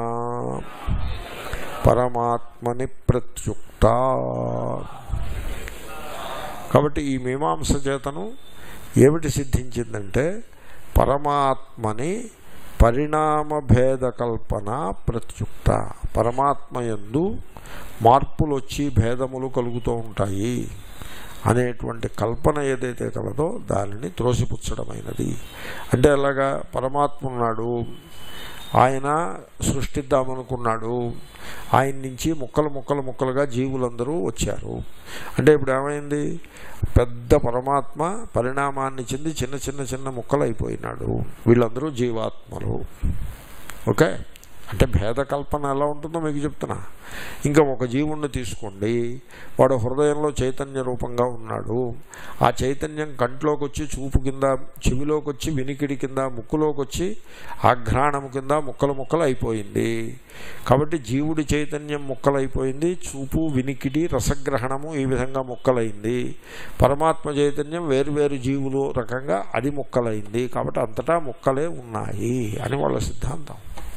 పరమాత్మని ప్రత్యుక్త. కాబట్టి ఈ మీమాంస చేతను ఏమిటి సిద్ధించిందంటే పరమాత్మని పరిణామ భేద కల్పన ప్రత్యుక్త. పరమాత్మయందు మార్పులు వచ్చి భేదములు కలుగుతూ ఉంటాయి అనేటువంటి కల్పన ఏదైతే కలదో దానిని త్రోసిపుచ్చడమైనది. అంటే అలాగా పరమాత్మ ఉన్నాడు, ఆయన సృష్టిద్దామనుకున్నాడు, ఆయన నుంచి ముక్కలుగా జీవులందరూ వచ్చారు. అంటే ఇప్పుడు ఏమైంది, పెద్ద పరమాత్మ పరిణామాన్ని చెంది చిన్న ముక్కలు అయిపోయినాడు. వీళ్ళందరూ జీవాత్మలు. ఓకే, అంటే భేద కల్పన ఎలా ఉంటుందో మీకు చెప్తున్నా. ఇంకా ఒక జీవుణ్ణి తీసుకోండి, వాడు హృదయంలో చైతన్య రూపంగా ఉన్నాడు. ఆ చైతన్యం కంట్లోకి వచ్చి చూపు కింద, చెవిలోకి వచ్చి వినికిడి కింద, ముక్కులోకి వచ్చి ఆఘ్రాణము కింద ముక్కలు అయిపోయింది. కాబట్టి జీవుడి చైతన్యం ముక్కలైపోయింది, చూపు వినికిడి రసగ్రహణము ఈ విధంగా ముక్కలైంది. పరమాత్మ చైతన్యం వేరువేరు జీవులు రకంగా అది ముక్కలైంది. కాబట్టి అంతటా ముక్కలే ఉన్నాయి అని వాళ్ళ సిద్ధాంతం.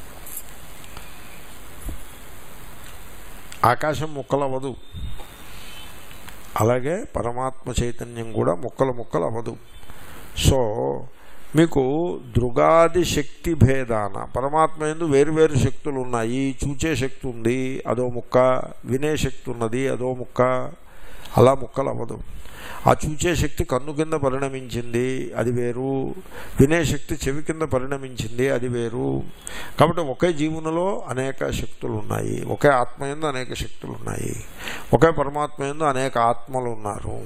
ఆకాశం ముక్కలవ్వదు, అలాగే పరమాత్మ చైతన్యం కూడా ముక్కలు అవ్వదు. సో మీకు దృగాది శక్తి భేదాన పరమాత్మ యందు వేరువేరు శక్తులు ఉన్నాయి. చూచే శక్తి ఉంది, అదో ముక్క. వినే శక్తి ఉన్నది, అదో ముక్క. అలా ముక్కలు అవ్వదు. ఆ చూచే శక్తి కన్ను కింద పరిణమించింది, అది వేరు. వినే శక్తి చెవి కింద పరిణమించింది, అది వేరు. కాబట్టి ఒకే జీవునిలో అనేక శక్తులు ఉన్నాయి, ఒకే ఆత్మయందు అనేక శక్తులు ఉన్నాయి, ఒకే పరమాత్మయందు అనేక ఆత్మలు ఉన్నారు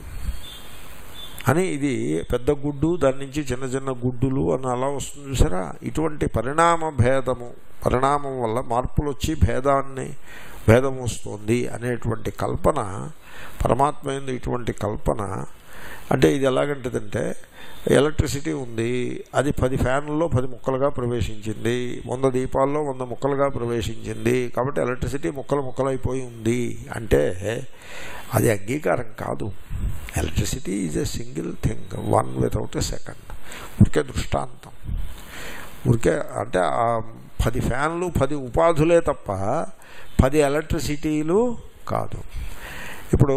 అని. ఇది పెద్ద గుడ్డు, దాని నుంచి చిన్న గుడ్డులు అని అలా వస్తుంది చూసారా. ఇటువంటి పరిణామ భేదము, పరిణామం వల్ల మార్పులు వచ్చి భేదం వస్తుంది అనేటువంటి కల్పన పరమాత్మ యందు. ఇటువంటి కల్పన అంటే ఇది ఎలాగంటదంటే, ఎలక్ట్రిసిటీ ఉంది, అది 10 ఫ్యాన్లలో 10 ముక్కలుగా ప్రవేశించింది, 100 దీపాల్లో 100 ముక్కలుగా ప్రవేశించింది. కాబట్టి ఎలక్ట్రిసిటీ ముక్కలైపోయి ఉంది అంటే అది అంగీకారం కాదు. Electricity is a single thing, one without a second. ఊరికే దృష్టాంతం, ఊరికే అంటే 10 ఫ్యాన్లు 10 ఉపాధులే తప్ప 10 ఎలక్ట్రిసిటీలు కాదు. ఇప్పుడు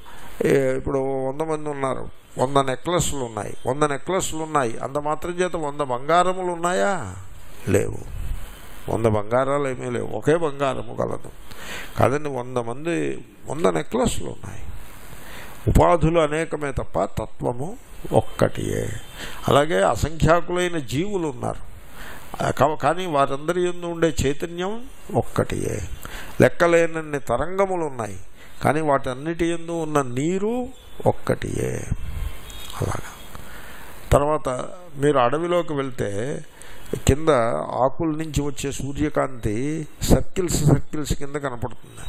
100 మంది ఉన్నారు, 100 నెక్లెస్లు ఉన్నాయి, 100 నెక్లెస్లు ఉన్నాయి. అంత మాత్రం చేత 100 బంగారములు ఉన్నాయా? లేవు. 100 బంగారాలు ఏమీ లేవు, ఒకే బంగారము కలదు కాదండి. 100 మంది 100 నెక్లెస్లు ఉన్నాయి. ఉపాధులు అనేకమే తప్ప తత్వము ఒక్కటియే. అలాగే అసంఖ్యాకులైన జీవులు ఉన్నారు, కానీ వారందరి యందు ఉండే చైతన్యం ఒక్కటియే. లెక్కలేనన్ని తరంగములు ఉన్నాయి, కానీ వాటన్నిటి యందు ఉన్న నీరు ఒక్కటియే. అలాగా. తర్వాత మీరు అడవిలోకి వెళ్తే కింద ఆకుల నుంచి వచ్చే సూర్యకాంతి సర్కిల్స్ కింద కనపడుతుంది,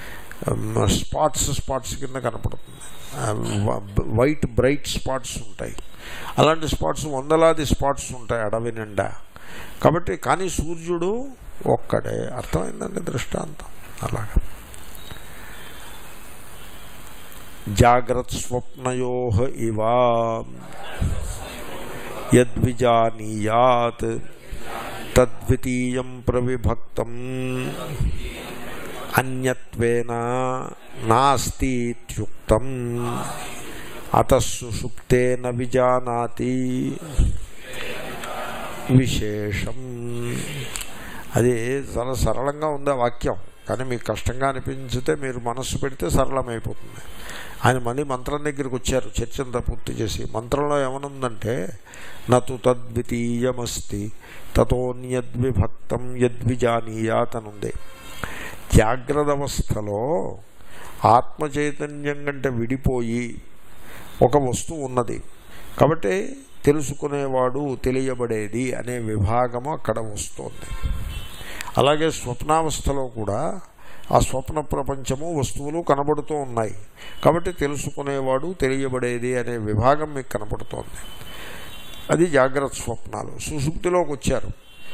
స్పాట్స్ కింద కనపడుతుంది. వైట్ బ్రైట్ స్పాట్స్ ఉంటాయి. అలాంటి స్పాట్స్ వందలాది స్పాట్స్ ఉంటాయి అడవి నిండా. కాబట్టి కానీ సూర్యుడు ఒక్కడే. అర్థమైందండి దృష్టాంతం. అలాగా జాగ్రత్ స్వప్నయోః ఇవ యద్విజానీయాత్ తద్వితీయం ప్రవిభక్తం అన్యత్వేన నాస్తి ఇత్యుక్తం అతః సుషుప్తేన విజానాతి విశేషం. అది చాలా సరళంగా ఉంది ఆ వాక్యం, కానీ మీకు కష్టంగా అనిపించితే మీరు మనస్సు పెడితే సరళమైపోతుంది. ఆయన మళ్ళీ మంత్రం దగ్గరికి వచ్చారు, చర్చంతా పూర్తి చేసి. మంత్రంలో ఏమనుందంటే నతు తద్వితీయమస్తి తతోన్యద్విభక్తం యద్విజానీయాత్ అనుంది. జాగ్రత్త అవస్థలో ఆత్మచైతన్యం కంటే విడిపోయి ఒక వస్తువు ఉన్నది, కాబట్టి తెలుసుకునేవాడు తెలియబడేది అనే విభాగము అక్కడ వస్తుంది. అలాగే స్వప్నావస్థలో కూడా ఆ స్వప్న ప్రపంచము వస్తువులు కనబడుతూ ఉన్నాయి, కాబట్టి తెలుసుకునేవాడు తెలియబడేది అనే విభాగం మీకు కనబడుతోంది. అది జాగ్రత్త స్వప్నాలు. సుషుప్తిలోకి వచ్చారు,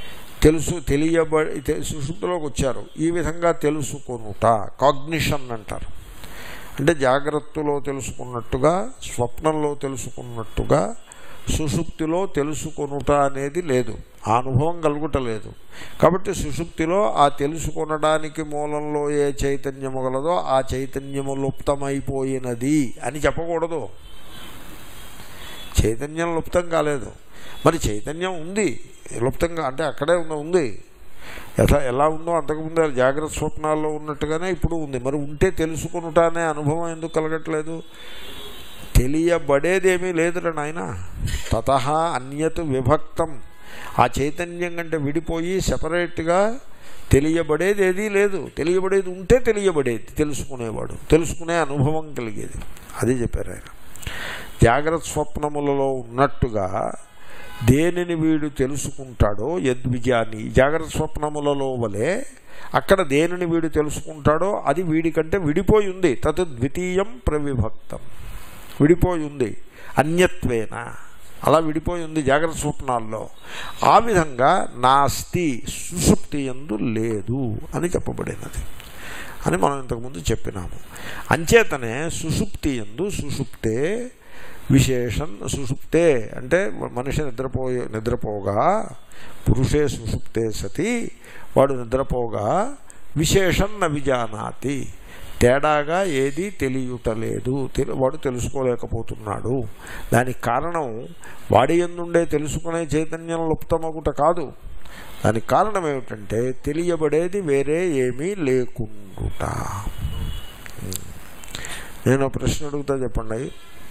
సుషుప్తిలోకి వచ్చారు. ఈ విధంగా తెలుసుకొనుట కాగ్నిషన్ అంటారు. అంటే జాగ్రత్తలో తెలుసుకున్నట్టుగా స్వప్నంలో తెలుసుకున్నట్టుగా సుషుప్తిలో తెలుసుకొనుట అనేది లేదు, ఆ అనుభవం కలుగుటలేదు. కాబట్టి సుషుప్తిలో ఆ తెలుసుకొనడానికి మూలంలో ఏ చైతన్యము గలదో ఆ చైతన్యము లుప్తమైపోయినది అని చెప్పకూడదు. చైతన్యం లుప్తం కాలేదు. మరి చైతన్యం ఉంది, లుప్తంగా అంటే అక్కడే ఉంది. ఎలా ఉందో అంతకుముందు జాగ్రత్త స్వప్నాల్లో ఉన్నట్టుగానే ఇప్పుడు ఉంది. మరి ఉంటే తెలుసుకునుట అనే అనుభవం ఎందుకు కలగట్లేదు? తెలియబడేదేమీ లేదురా నాయన. తతః అన్యత్ విభక్తం. ఆ చైతన్యం కంటే విడిపోయి సెపరేట్గా తెలియబడేది ఏదీ లేదు. తెలియబడేది ఉంటే తెలియబడేది, తెలుసుకునేవాడు, తెలుసుకునే అనుభవం కలిగేది. అది చెప్పారు ఆయన. జాగ్రత్త స్వప్నములలో ఉన్నట్టుగా దేనిని వీడు తెలుసుకుంటాడో యద్విజాని, జాగ్రత్త స్వప్నములలో వలె అక్కడ దేనిని వీడు తెలుసుకుంటాడో అది వీడికంటే విడిపోయి ఉంది. తత్ ద్వితీయం ప్రవిభక్తం, విడిపోయి ఉంది అన్యత్వేన, అలా విడిపోయి ఉంది జాగ్రత్త స్వప్నాల్లో. ఆ విధంగా నాస్తి, సుషుప్తి యందు లేదు అని చెప్పబడినది అని మనం ఇంతకుముందు చెప్పినాము. అంచేతనే సుషుప్తి యందు, సుషుప్తే విశేషం, సుషుప్తే అంటే మనిషి నిద్రపోగా, పురుషే సుషుప్తే సతి, వాడు నిద్రపోగా విశేషం న విజానాతి, తేడాగా ఏది తెలియటలేదు, వాడు తెలుసుకోలేకపోతున్నాడు. దానికి కారణం వాడి యందుండే తెలుసుకునే చైతన్యం లుప్తమగుట కాదు. దానికి కారణం ఏమిటంటే తెలియబడేది వేరే ఏమీ లేకుండుట. నేను ప్రశ్న అడుగుతా, చెప్పండి.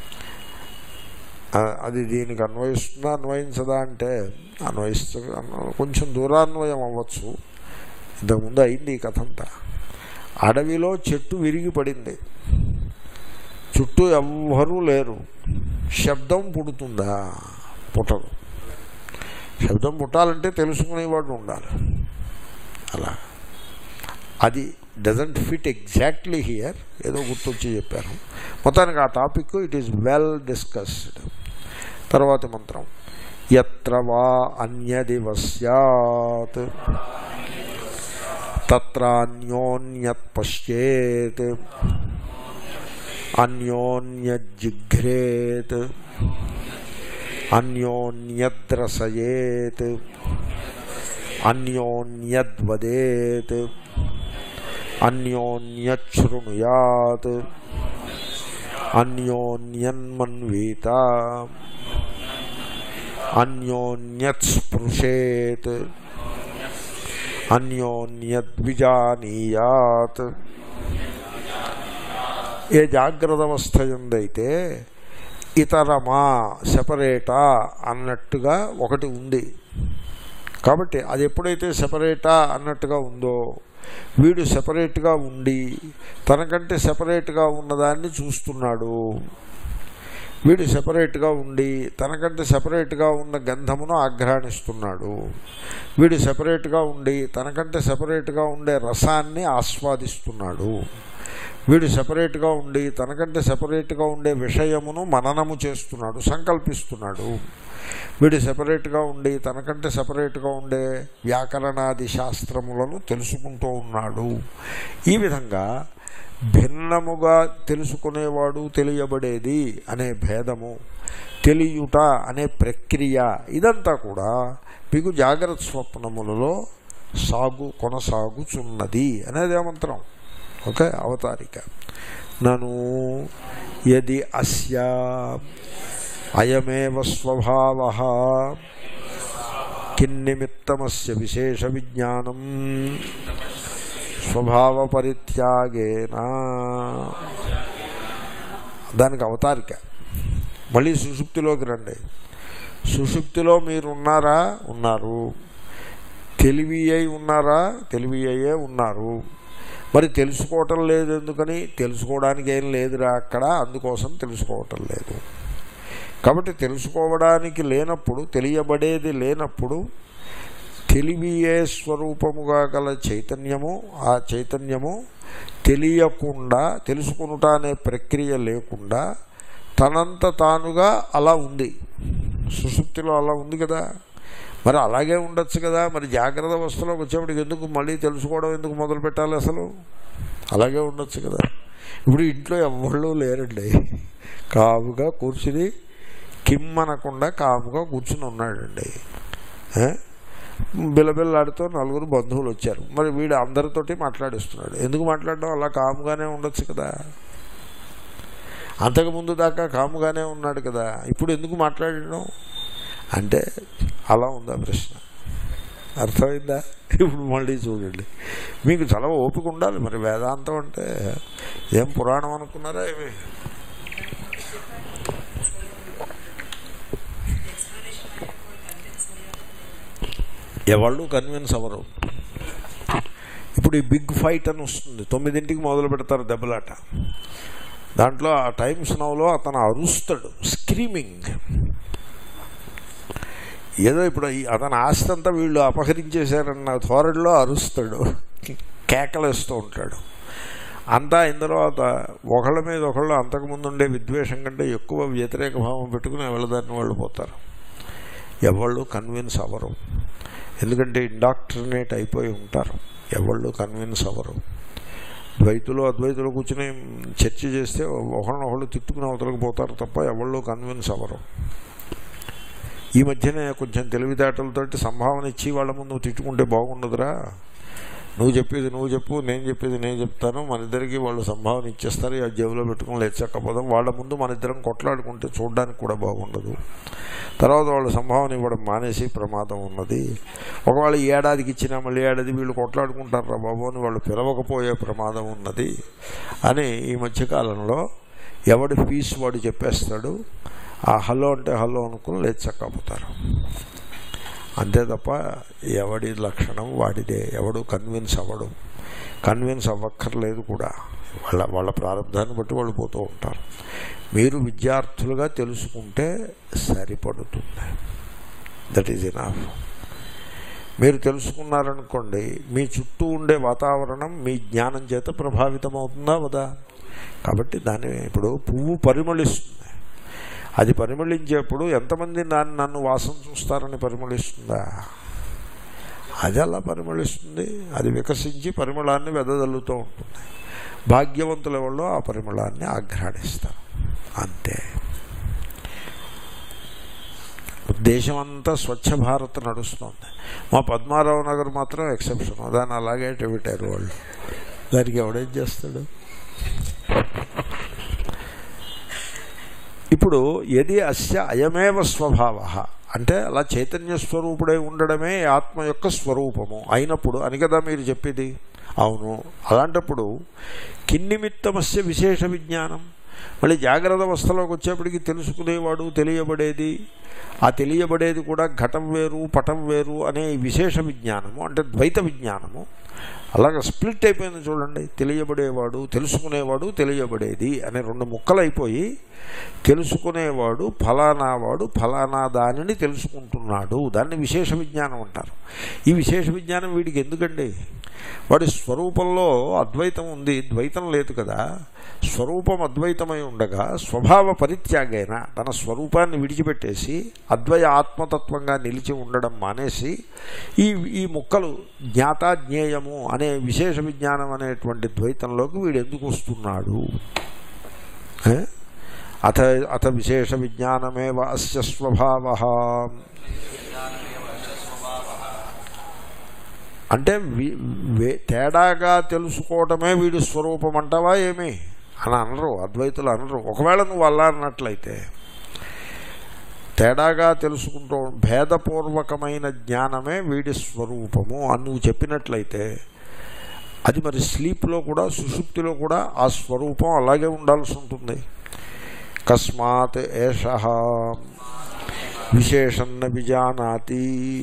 అది దీనికి అన్వయిస్తుందా అన్వయించదా అంటే కొంచెం దూరాన్వయం అవ్వచ్చు. ఇంతకుముందు అయింది ఈ కథ అంతా. అడవిలో చెట్టు విరిగి పడింది, చుట్టూ ఎవ్వరూ లేరు. శబ్దం పుడుతుందా? పుట్టదు. శబ్దం పుట్టాలంటే తెలుసుకునేవాడు ఉండాలి. అలా అది డజంట్ ఫిట్ ఎగ్జాక్ట్లీ హియర్, ఏదో గుర్తొచ్చి చెప్పాను. మొత్తానికి ఆ topic it is well discussed. తర్వాత మంత్రం యత్ర వా అన్యదివ స్యాత్ తత్రాన్యోన్యత్ పశ్యేత్ అన్యోన్యజ్జిఘ్రేత్ అన్యోన్యద్రసయేత్ అన్యోన్యద్వదేత్ అన్యోన్యశృణుయాత్ అన్యోన్యన్మన్వీత అన్యోన్యత్స్పృశేత్ అన్యోన్యద్విజానీయాత్. ఏ జాగ్రత్త అవస్థ ఎందైతే ఇతరమా, సెపరేటా అన్నట్టుగా ఒకటి ఉంది. కాబట్టి అది ఎప్పుడైతే సెపరేటా అన్నట్టుగా ఉందో వీడు సెపరేట్గా ఉండి తనకంటే సెపరేట్గా ఉన్నదాన్ని చూస్తున్నాడు. వీడు సెపరేట్గా ఉండి తనకంటే సెపరేట్గా ఉన్న గంధమును ఆఘ్రాణిస్తున్నాడు. వీడు సెపరేట్గా ఉండి తనకంటే సెపరేట్గా ఉండే రసాన్ని ఆస్వాదిస్తున్నాడు. వీడు సెపరేట్గా ఉండి తనకంటే సెపరేట్గా ఉండే విషయమును మననము చేస్తున్నాడు, సంకల్పిస్తున్నాడు. వీడు సెపరేట్గా ఉండి తనకంటే సెపరేట్గా ఉండే వ్యాకరణాది శాస్త్రములను తెలుసుకుంటూ ఉన్నాడు. ఈ విధంగా భిన్నముగా తెలుసుకునేవాడు, తెలియబడేది అనే భేదము, తెలియుట అనే ప్రక్రియ, ఇదంతా కూడా మీకు జాగ్రత్త స్వప్నములలో కొనసాగుచున్నది అనేది మంత్రం. ఓకే, అవతారిక. నను యది అస్య అయమేవ స్వభావః కిన్నిమిత్తమస్య విశేష విజ్ఞానం స్వభావ పరిత్యాగేనా. దానికి అవతారిక. మళ్ళీ సుషుప్తిలోకి రండి. సుషుప్తిలో మీరు ఉన్నారా? ఉన్నారు. తెలివి అయి ఉన్నారా? తెలివి అయ్యే ఉన్నారు. మరి తెలుసుకోవటం లేదు ఎందుకని? తెలుసుకోవడానికి ఏం లేదురా అక్కడ, అందుకోసం తెలుసుకోవటం లేదు. కాబట్టి తెలుసుకోవడానికి లేనప్పుడు, తెలియబడేది లేనప్పుడు తెలివియే స్వరూపముగా గల చైతన్యము, ఆ చైతన్యము తెలియకుండా, తెలుసుకునుట అనే ప్రక్రియ లేకుండా తనంత తానుగా అలా ఉంది. సుషుప్తిలో అలా ఉంది కదా, మరి అలాగే ఉండొచ్చు కదా. మరి జాగ్రత్త అవస్థలోకి వచ్చేప్పటికి ఎందుకు మళ్ళీ తెలుసుకోవడం ఎందుకు మొదలు పెట్టాలి? అసలు అలాగే ఉండొచ్చు కదా. ఇప్పుడు ఇంట్లో ఎవళ్ళు లేరండి, కాముగా కూర్చుని కిమ్మనకుండా కాముగా కూర్చుని ఉన్నాడండి. బిల్లబిల్లాడుతూ నలుగురు బంధువులు వచ్చారు. మరి వీడు అందరితోటి మాట్లాడిస్తున్నాడు. ఎందుకు మాట్లాడడం? అలా కాముగానే ఉండొచ్చు కదా. అంతకుముందు దాకా కాముగానే ఉన్నాడు కదా, ఇప్పుడు ఎందుకు మాట్లాడడం అంటే అలా ఉందా ప్రశ్న. అర్థమైందా? ఇప్పుడు మళ్ళీ చూడండి, మీకు చాలా ఓపిక ఉండాలి. మరి వేదాంతం అంటే ఏం పురాణం అనుకున్నారా ఏమి? ఎవళ్ళు కన్విన్స్ అవ్వరు. ఇప్పుడు ఈ బిగ్ ఫైట్ అని వస్తుంది, 9ంటికి మొదలు పెడతారు దెబ్బలాట. దాంట్లో ఆ టైమ్స్ నౌలో అతను అరుస్తాడు, స్క్రీమింగ్. ఏదో ఇప్పుడు అతని ఆస్తి అంతా వీళ్ళు అపహరించేశారన్న ధోరణిలో అరుస్తాడు, కేకలేస్తూ ఉంటాడు. అంతా అయిన తర్వాత ఒకళ్ళ మీద ఒకళ్ళు అంతకుముందు ఉండే విద్వేషం కంటే ఎక్కువ వ్యతిరేక భావం పెట్టుకుని వెళ్ళదాన్ని వాళ్ళు పోతారు. ఎవళ్ళు కన్విన్స్ అవ్వరు, ఎందుకంటే ఇండాక్ట్రినేట్ అయిపోయి ఉంటారు. ఎవళ్ళు కన్విన్స్ అవ్వరు. ద్వైతులు అద్వైతులు కూర్చుని చర్చ చేస్తే ఒకళ్ళనొకళ్ళు తిట్టుకుని అవతలకు పోతారు తప్ప ఎవళ్ళు కన్విన్స్ అవ్వరు. ఈ మధ్యనే కొంచెం తెలివితేటలతోటి సంభావన ఇచ్చి వాళ్ళ ముందు తిట్టుకుంటే బాగుండదురా, నువ్వు చెప్పేది నువ్వు చెప్పు, నేను చెప్పేది నేను చెప్తాను, మన ఇద్దరికి వాళ్ళు సంభావన ఇచ్చేస్తారు, ఆ జేబులో పెట్టుకుని లేచకపోదాం. వాళ్ళ ముందు మన ఇద్దరం కొట్లాడుకుంటే చూడడానికి కూడా బాగుండదు. తర్వాత వాళ్ళు సంభావన ఇవ్వడం మానేసి ప్రమాదం ఉన్నది. ఒకవేళ ఏడాదికి ఇచ్చినా మళ్ళీ ఏడాది వీళ్ళు కొట్లాడుకుంటారా బాబు అని వాళ్ళు పిలవకపోయే ప్రమాదం ఉన్నది అని ఈ మధ్యకాలంలో ఎవడి ఫీజు వాడు చెప్పేస్తాడు. ఆ హలో అంటే హలో అనుకుని లేచక్కపోతారు. అంతే తప్ప ఎవడి లక్షణం వాడిదే. ఎవడు కన్విన్స్ అవ్వడు, కన్విన్స్ అవ్వక్కర్లేదు కూడా. వాళ్ళ ప్రారంభాన్ని బట్టి వాళ్ళు పోతూ ఉంటారు. మీరు విద్యార్థులుగా తెలుసుకుంటే సరిపడుతుంది, దట్ ఈజ్ ఎనఫ్. మీరు తెలుసుకున్నారనుకోండి, మీ చుట్టూ ఉండే వాతావరణం మీ జ్ఞానం చేత ప్రభావితం అవుతుందా వదా? కాబట్టి దాన్ని ఇప్పుడు పువ్వు పరిమళిస్తుంది, అది పరిమళించేప్పుడు ఎంతమంది నన్ను వాసన చూస్తారని పరిమళిస్తుందా? అది అలా పరిమళిస్తుంది, అది వికసించి పరిమళాన్ని వెదజల్లుతూ ఉంటుంది. భాగ్యవంతుల వాళ్ళు ఆ పరిమళాన్ని ఆఘ్రాణిస్తారు, అంతే. దేశం అంతా స్వచ్ఛ భారత్ నడుస్తుంది. మా పద్మారావు నగర్ మాత్రం ఎక్సెప్షన్, దాన్ని అలాగే పెట్టారు వాళ్ళు. దానికి ఎవడేం చేస్తాడు? ఇప్పుడు ఏది అస్య అయమేవ స్వభావ అంటే అలా చైతన్య స్వరూపుడై ఉండడమే ఆత్మ యొక్క స్వరూపము అయినప్పుడు అని కదా మీరు చెప్పేది. అవును, అలాంటప్పుడు కిన్నిమిత్తమస్య విశేష విజ్ఞానం. మళ్ళీ జాగ్రత్త అవస్థలోకి వచ్చేప్పటికి తెలుసుకునేవాడు, తెలియబడేది, ఆ తెలియబడేది కూడా ఘటం వేరు పటం వేరు అనే విశేష విజ్ఞానము అంటే ద్వైత విజ్ఞానము అలాగే స్ప్లిట్ అయిపోయింది చూడండి. తెలియబడేవాడు, తెలుసుకునేవాడు, తెలియబడేది అనే రెండు ముక్కలు అయిపోయి తెలుసుకునేవాడు ఫలానా వాడు ఫలానా దానిని తెలుసుకుంటున్నాడు, దాన్ని విశేష విజ్ఞానం అంటారు. ఈ విశేష విజ్ఞానం వీడికి ఎందుకండి? వాడి స్వరూపంలో అద్వైతం ఉంది, ద్వైతం లేదు కదా. స్వరూపం అద్వైతమై ఉండగా స్వభావ పరిత్యాగైన తన స్వరూపాన్ని విడిచిపెట్టేసి అద్వయ ఆత్మతత్వంగా నిలిచి ఉండడం మానేసి ఈ ముక్కలు జ్ఞాత జ్ఞేయము అనే విశేష విజ్ఞానం అనేటువంటి ద్వైతంలోకి వీడు ఎందుకు వస్తున్నాడు? అథ విశేష విజ్ఞానమేవ అస్య స్వభావః అంటే తేడాగా తెలుసుకోవటమే వీడి స్వరూపం అంటావా ఏమి అని అనరు, అద్వైతులు అనరు. ఒకవేళ నువ్వు అలా అన్నట్లయితే తేడాగా తెలుసుకుంటూ భేదపూర్వకమైన జ్ఞానమే వీడి స్వరూపము అని నువ్వు చెప్పినట్లయితే అది మరి స్లీప్లో కూడా సుషుప్తిలో కూడా ఆ స్వరూపం అలాగే ఉండాల్సి ఉంటుంది. కస్మాత్ ఏషః విశేషన్న విజానాతి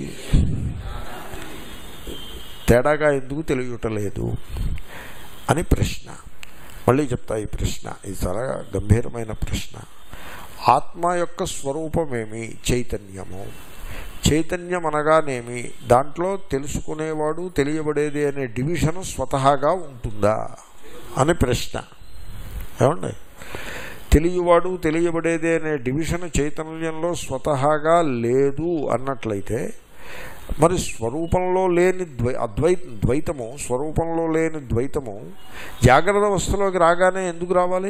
తేడాగా ఎందుకు తెలియటలేదు అని ప్రశ్న. మళ్ళీ చెప్తా ఈ ప్రశ్న, ఇది చాలా గంభీరమైన ప్రశ్న. ఆత్మ యొక్క స్వరూపమేమి? చైతన్యము. చైతన్యం అనగానేమి? దాంట్లో తెలుసుకునేవాడు తెలియబడేది అనే డివిజన్ స్వతహాగా ఉంటుందా అని ప్రశ్న. ఏమండి, తెలియవాడు తెలియబడేది అనే డివిజన్ చైతన్యంలో స్వతహాగా లేదు అన్నట్లయితే మరి స్వరూపంలో లేని ద్వైతము, స్వరూపంలో లేని ద్వైతము జాగ్రత్త అవస్థలోకి రాగానే ఎందుకు రావాలి?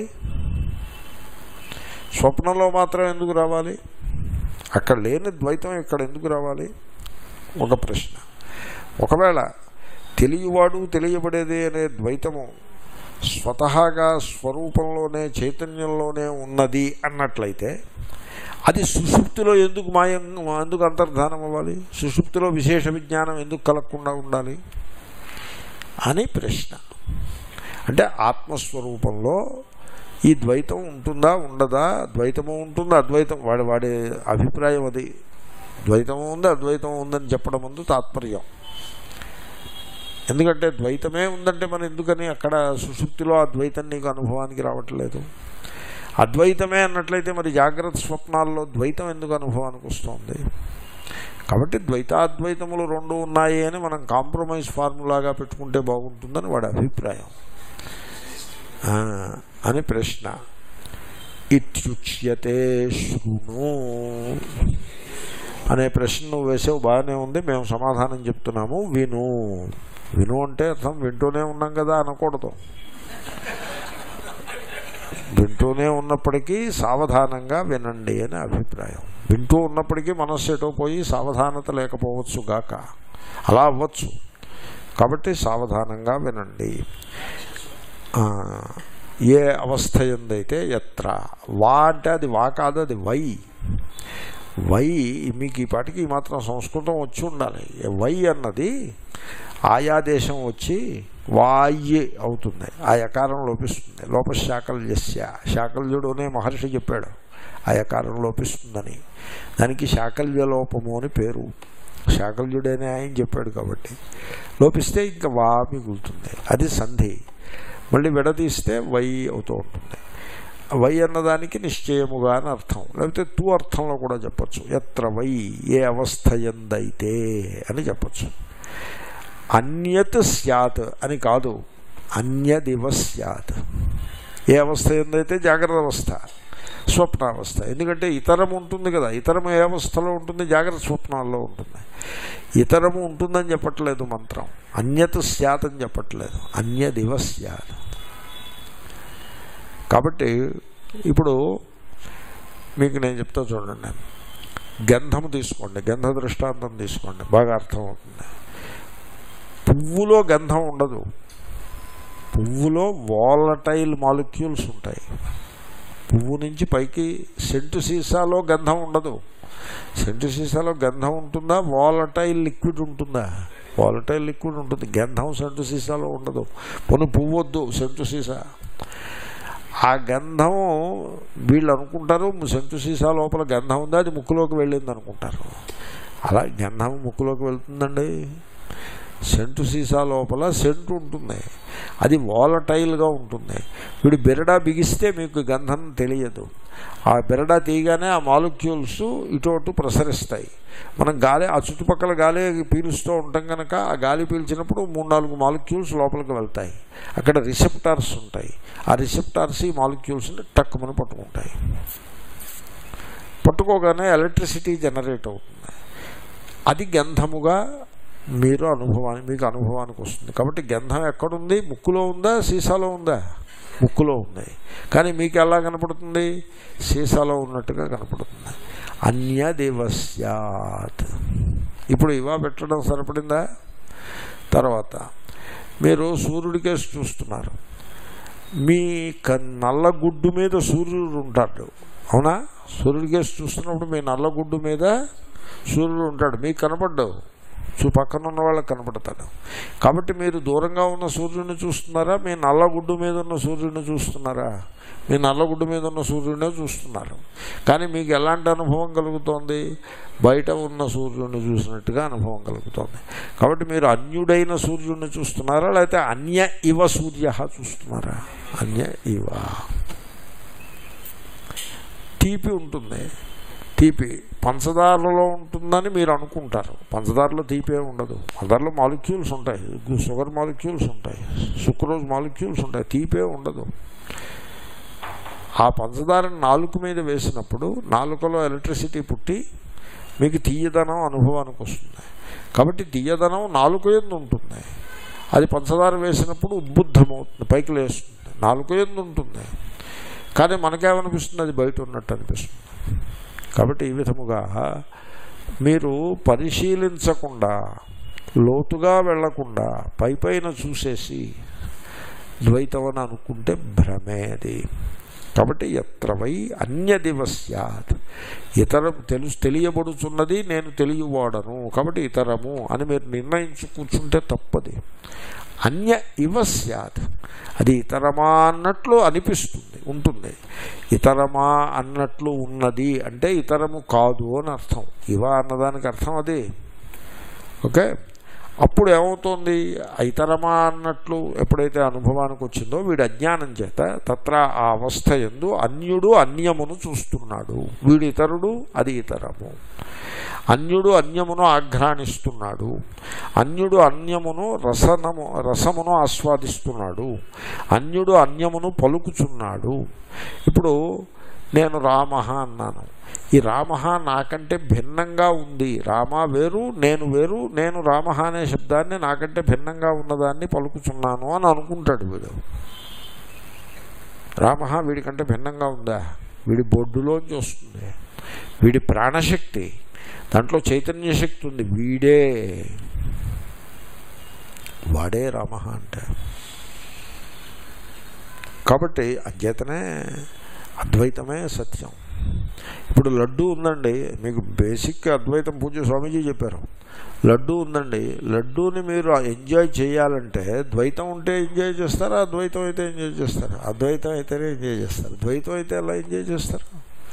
స్వప్నంలో మాత్రం ఎందుకు రావాలి? అక్కడ లేని ద్వైతం ఇక్కడ ఎందుకు రావాలి? ఒక ప్రశ్న. ఒకవేళ తెలియవాడు తెలియబడేది అనే ద్వైతము స్వతహాగా స్వరూపంలోనే చైతన్యంలోనే ఉన్నది అన్నట్లయితే అది సుషుప్తిలో ఎందుకు ఎందుకు అంతర్ధానం అవ్వాలి? సుషుప్తిలో విశేష విజ్ఞానం ఎందుకు కలగకుండా ఉండాలి అని ప్రశ్న. అంటే ఆత్మస్వరూపంలో ఈ ద్వైతం ఉంటుందా ఉండదా? ద్వైతము ఉంటుంది, అద్వైతం వాడి అభిప్రాయం అది. ద్వైతము ఉంది, అద్వైతం ఉందని చెప్పడం ముందు తాత్పర్యం. ఎందుకంటే ద్వైతమే ఉందంటే మనం ఎందుకని అక్కడ సుషుప్తిలో అద్వైతం నీకు అనుభవానికి రావట్లేదు? అద్వైతమే అన్నట్లయితే మరి జాగ్రత్త స్వప్నాల్లో ద్వైతం ఎందుకు అనుభవానికి వస్తుంది? కాబట్టి ద్వైతాద్వైతములు రెండు ఉన్నాయి అని మనం కాంప్రమైజ్ ఫార్ములాగా పెట్టుకుంటే బాగుంటుందని వాడి అభిప్రాయం అని ప్రశ్న. ఇత్యుచ్యతే శృణు అనే ప్రశ్న నువ్వు వేసావు, బాగానే ఉంది, మేము సమాధానం చెప్తున్నాము. విను. విను అంటే అర్థం వింటూనే ఉన్నాం కదా అనకూడదు. వింటూనే ఉన్నప్పటికీ సావధానంగా వినండి అని అభిప్రాయం. వింటూ ఉన్నప్పటికీ మనస్సు ఎటో పోయి సావధానత లేకపోవచ్చు గాక, అలా అవ్వచ్చు. కాబట్టి సావధానంగా వినండి. ఏ అవస్థ ఎందైతే ఎత్ర, వా అంటే అది వా కాదు, అది వై. వై మీకు ఈ పాటికి ఈ మాత్రం సంస్కృతం వచ్చి ఉండాలి. వై అన్నది ఆయా దేశం వచ్చి వాయి అవుతుంది, ఆ యకారం లోపిస్తుంది. లోపశాకల్యస్య, శాకల్యుడు అనే మహర్షి చెప్పాడు ఆ యకారం లోపిస్తుందని. దానికి శాకల్య లోపము అని పేరు. శాకల్యుడనే ఆయన చెప్పాడు కాబట్టి లోపిస్తే ఇంకా వా మిగులుతుంది, అది సంధి. మళ్ళీ విడదీస్తే వై అవుతూ ఉంటుంది. వై అన్నదానికి నిశ్చయముగా అని అర్థం, లేకపోతే తూ అర్థంలో కూడా చెప్పచ్చు. ఎత్ర వై, ఏ అవస్థ ఎందైతే అని చెప్పచ్చు. అన్యత్ స్యాత్ అని కాదు, అన్యదివ స్యాత్. ఏ అవస్థ ఎందైతే జాగ్రత్త అవస్థ, స్వప్నావస్థ. ఎందుకంటే ఇతరం ఉంటుంది కదా, ఇతరము ఏ అవస్థలో ఉంటుంది? జాగ్రత్త స్వప్నాల్లో ఉంటుంది. ఇతరము ఉంటుందని చెప్పట్లేదు మంత్రం, అన్యత్ స్యాత్ అని చెప్పట్లేదు, అన్యదివ స్యాత్. కాబట్టి ఇప్పుడు మీకు నేను చెప్తా చూడండి. గంధము తీసుకోండి, గంధ దృష్టాంతం తీసుకోండి, బాగా అర్థమవుతుంది. పువ్వులో గంధం ఉండదు, పువ్వులో వాలటైల్ మాలిక్యూల్స్ ఉంటాయి. పువ్వు నుంచి పైకి సెంటు సీసాలో గంధం ఉండదు. సెంటు సీసాలో గంధం ఉంటుందా? వాలటైల్ లిక్విడ్ ఉంటుందా? వాలటైల్ లిక్విడ్ ఉంటుంది. గంధం సెంటు సీసాలో ఉండదు. పోనీ పువ్వు వద్దు, సెంటు సీసా. ఆ గంధం వీళ్ళు అనుకుంటారు సెంటు సీసా లోపల గంధం ఉందా, అది ముక్కులోకి వెళ్ళింది అనుకుంటారు. అలా గంధం ముక్కులోకి వెళ్తుందండి? సెంటు సీసా లోపల సెంటు ఉంటుంది, అది వాలటైల్గా ఉంటుంది. వీడు బెరడా బిగిస్తే మీకు గంధం తెలియదు. ఆ బెరడా తీయగానే ఆ మాలిక్యూల్స్ ఇటు ప్రసరిస్తాయి. మనం గాలి, ఆ చుట్టుపక్కల గాలి పీలుస్తూ ఉంటాం కనుక ఆ గాలి పీల్చినప్పుడు 3-4 మాలిక్యూల్స్ లోపలికి వెళ్తాయి. అక్కడ రిసెప్టార్స్ ఉంటాయి. ఆ రిసెప్టార్స్ ఈ మాలిక్యూల్స్ని టక్కుమని పట్టుకుంటాయి. పట్టుకోగానే ఎలక్ట్రిసిటీ జనరేట్ అవుతుంది. అది గంధముగా మీకు అనుభవానికి వస్తుంది. కాబట్టి గంధం ఎక్కడుంది? ముక్కులో ఉందా, సీసాలో ఉందా? ముక్కులో ఉంది. కానీ మీకు ఎలా కనపడుతుంది? సీసాలో ఉన్నట్టుగా కనపడుతుంది. అన్యదేవస్యాత్. ఇప్పుడు ఇవా పెట్టడం సరిపడిందా? తర్వాత మీరు సూర్యుడికేసి చూస్తున్నారు. మీ నల్లగుడ్డు మీద సూర్యుడు ఉంటాడు, అవునా? సూర్యుడికేసి చూస్తున్నప్పుడు మీ నల్లగుడ్డు మీద సూర్యుడు ఉంటాడు, మీకు కనపడ్డావు, పక్కన ఉన్న వాళ్ళకి కనపడతాడు. కాబట్టి మీరు దూరంగా ఉన్న సూర్యుడిని చూస్తున్నారా, మీ నల్లగుడ్డు మీద ఉన్న సూర్యుడిని చూస్తున్నారా? మీ నల్లగుడ్డు మీద ఉన్న సూర్యుడినే చూస్తున్నారు. కానీ మీకు ఎలాంటి అనుభవం కలుగుతోంది? బయట ఉన్న సూర్యుడిని చూసినట్టుగా అనుభవం కలుగుతోంది. కాబట్టి మీరు అన్యుడైన సూర్యుడిని చూస్తున్నారా, లేకపోతే అన్య ఇవ సూర్య చూస్తున్నారా? అన్య ఇవ. తీపి ఉంటుంది, తీపి పంచదారలో ఉంటుందని మీరు అనుకుంటారు. పంచదారలో తీపే ఉండదు. పంచదారలో మాలిక్యూల్స్ ఉంటాయి, షుగర్ మాలిక్యూల్స్ ఉంటాయి, సుక్రోజ్ మాలిక్యూల్స్ ఉంటాయి, తీపే ఉండదు. ఆ పంచదారని నాలుక మీద వేసినప్పుడు నాలుకలో ఎలక్ట్రిసిటీ పుట్టి మీకు తీయదనం అనుభవానికి వస్తుంది. కాబట్టి తీయదనం నాలుక యందు ఉంటుంది. అది పంచదార వేసినప్పుడు ఉద్బుద్ధమవుతుంది, పైకి లేస్తుంది, నాలుక యందు ఉంటుంది. కానీ మనకేమనిపిస్తుంది? అది బయట ఉన్నట్టు అనిపిస్తుంది. కాబట్టి ఈ విధముగా మీరు పరిశీలించకుండా, లోతుగా వెళ్లకుండా పైపైన చూసేసి ద్వైతం అని అనుకుంటే భ్రమే అది. కాబట్టి ఎత్ర వై అన్యదివ స్యాత్, ఇతరం తెలియబడుచున్నది నేను తెలియవాడను కాబట్టి ఇతరము అని మీరు నిర్ణయించు కూర్చుంటే తప్పది. అన్య ఇవ స్యాత్, అది ఇతరమా అన్నట్లు అనిపిస్తుంది ఉంటుంది. ఇతరమా అన్నట్లు ఉన్నది అంటే ఇతరము కాదు అని అర్థం. ఇవ అన్నదానికి అర్థం అది. ఓకే, అప్పుడు ఏమవుతుంది, ఇతరమా అన్నట్లు ఎప్పుడైతే అనుభవానికి వచ్చిందో వీడు అజ్ఞానం చేత తత్ర ఆ అవస్థ యందు అన్యుడు అన్యమును చూస్తున్నాడు. వీడు ఇతరుడు, అది ఇతరము. అన్యుడు అన్యమును ఆఘ్రాణిస్తున్నాడు, అన్యుడు అన్యమును రసమును ఆస్వాదిస్తున్నాడు, అన్యుడు అన్యమును పలుకుచున్నాడు. ఇప్పుడు నేను రామ అన్నాను, ఈ రామ నాకంటే భిన్నంగా ఉంది. రామ వేరు, నేను రామ అనే శబ్దాన్ని నాకంటే భిన్నంగా ఉన్నదాన్ని పలుకుచున్నాను అని అనుకుంటాడు వీడు. రామ వీడికంటే భిన్నంగా ఉందా? వీడి బొడ్డులోంచి వస్తుంది, వీడి ప్రాణశక్తి, దాంట్లో చైతన్య శక్తి ఉంది, వాడే రామ అంటే. కాబట్టి అంచేతనే అద్వైతమే సత్యం. ఇప్పుడు లడ్డూ ఉందండి, మీకు బేసిక్ అద్వైతం పూజ్య స్వామీజీ చెప్పారు. లడ్డూ ఉందండి, లడ్డూని మీరు ఎంజాయ్ చేయాలంటే ద్వైతం ఉంటే ఎంజాయ్ చేస్తారా, అద్వైతం అయితే ఎంజాయ్ చేస్తారా? అద్వైతం అయితేనే ఎంజాయ్ చేస్తారు, ద్వైతం అయితే ఎలా ఎంజాయ్ చేస్తారు?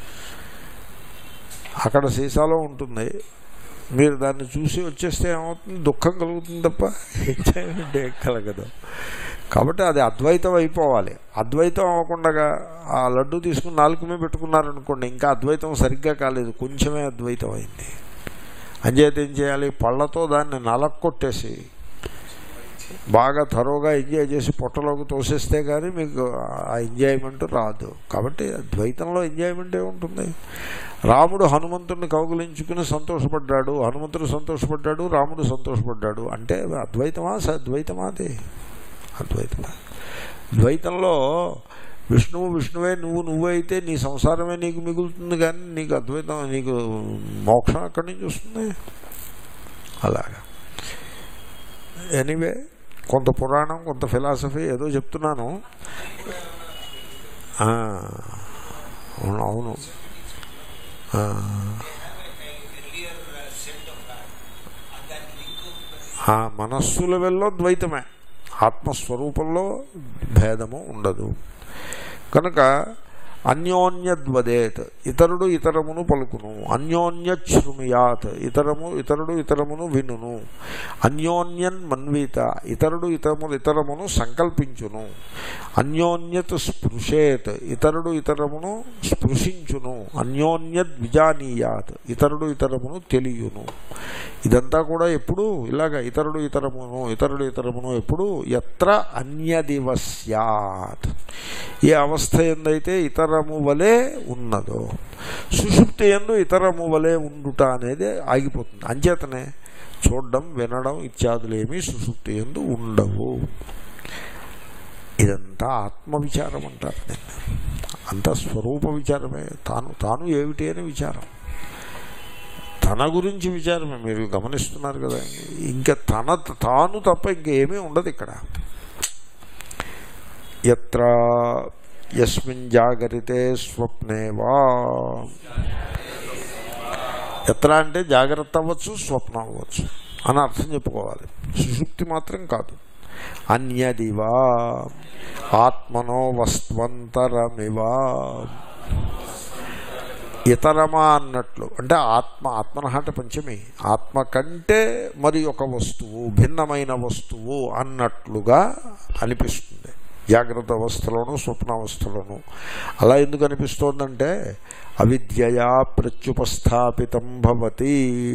అక్కడ సీసాలో ఉంటుంది, మీరు దాన్ని చూసి వచ్చేస్తే ఏమవుతుంది, దుఃఖం కలుగుతుంది తప్ప ఎంజాయ్మెంట్ ఏం కలగదు. కాబట్టి అది అద్వైతం అయిపోవాలి. అద్వైతం అవ్వకుండా ఆ లడ్డు తీసుకుని నాలుగు మీద పెట్టుకున్నారనుకోండి, ఇంకా అద్వైతం సరిగ్గా కాలేదు, కొంచెమే అద్వైతం అయింది. అంచేత ఏం చేయాలి, పళ్ళతో దాన్ని నలక్కొట్టేసి బాగా తరోగా ఎంజాయ్ చేసి పొట్టలోకి తోసేస్తే కానీ మీకు ఆ ఎంజాయ్మెంట్ రాదు. కాబట్టి ద్వైతంలో ఎంజాయ్మెంట్ ఏముంటుంది? రాముడు హనుమంతుడిని కౌగులించుకుని సంతోషపడ్డాడు, హనుమంతుడు సంతోషపడ్డాడు, రాముడు సంతోషపడ్డాడు అంటే అద్వైతమా సద్వైతమా? అది అద్వైతమా? ద్వైతంలో విష్ణువే, నువ్వే అయితే నీ సంసారమే నీకు మిగులుతుంది, కానీ నీకు అద్వైతం, నీకు మోక్షం ఎక్కడి నుంచి వస్తుంది? అలాగా. ఎనీవే, కొంత పురాణం, కొంత ఫిలాసఫీ ఏదో చెప్తున్నాను. అవును, మనస్సు లెవెల్లో ద్వైతమే, ఆత్మస్వరూపంలో భేదము ఉండదు. కనుక అన్యోన్యద్వదేత్, ఇతరుడు ఇతరమును పలుకును. అన్యోన్యశృణుయాత్, ఇతరుడు ఇతరమును వినును. అన్యోన్యన్ మన్వీత, ఇతరుడు ఇతరమును సంకల్పించును. అన్యోన్యత్ స్పృశేత్, ఇతరుడు ఇతరమును స్పృశించును. అన్యోన్యద్విజానీయాత్, ఇతరుడు ఇతరమును తెలియును. ఇదంతా కూడా ఎప్పుడు ఇలాగ ఇతరుడు ఇతరమును ఎప్పుడు ఎత్ర అన్యదివ స్యాత్, ఏ అవస్థ ఎందైతే ఇతరము వలె ఉన్నదో, సుషుప్తి యందు ఇతరము వలె ఉండుట అనేది ఆగిపోతుంది. అంచేతనే చూడడం, వినడం ఇత్యాదులేమీ సుషుప్తి యందు ఉండవు. ఇదంతా ఆత్మవిచారం అంటారు దీన్ని. అంతా స్వరూప విచారమే, తాను ఏమిటి అని విచారం, తన గురించి విచారమే. మీరు గమనిస్తున్నారు కదా, ఇంకా తాను తప్ప ఇంకేమీ ఉండదు ఇక్కడ. యత్ర యస్మిన్ జాగరితే స్వప్నే వా, ఎత్ర అంటే జాగ్రత్త అవ్వచ్చు, స్వప్నం అవ్వచ్చు అని అర్థం చెప్పుకోవాలి, సుషుప్తి మాత్రం కాదు. అన్యదివా ఆత్మనో వస్త్వంతరమివా, ఇతరమా అన్నట్లు అంటే ఆత్మనహట పంచమి, ఆత్మ కంటే మరి ఒక వస్తువు, భిన్నమైన వస్తువు అన్నట్లుగా అనిపిస్తుంది జాగ్రత్త అవస్థలోను స్వప్నావస్థలోను. అలా ఎందుకు అనిపిస్తోందంటే అవిద్యయా ప్రత్యుపస్థాపితం భవతి,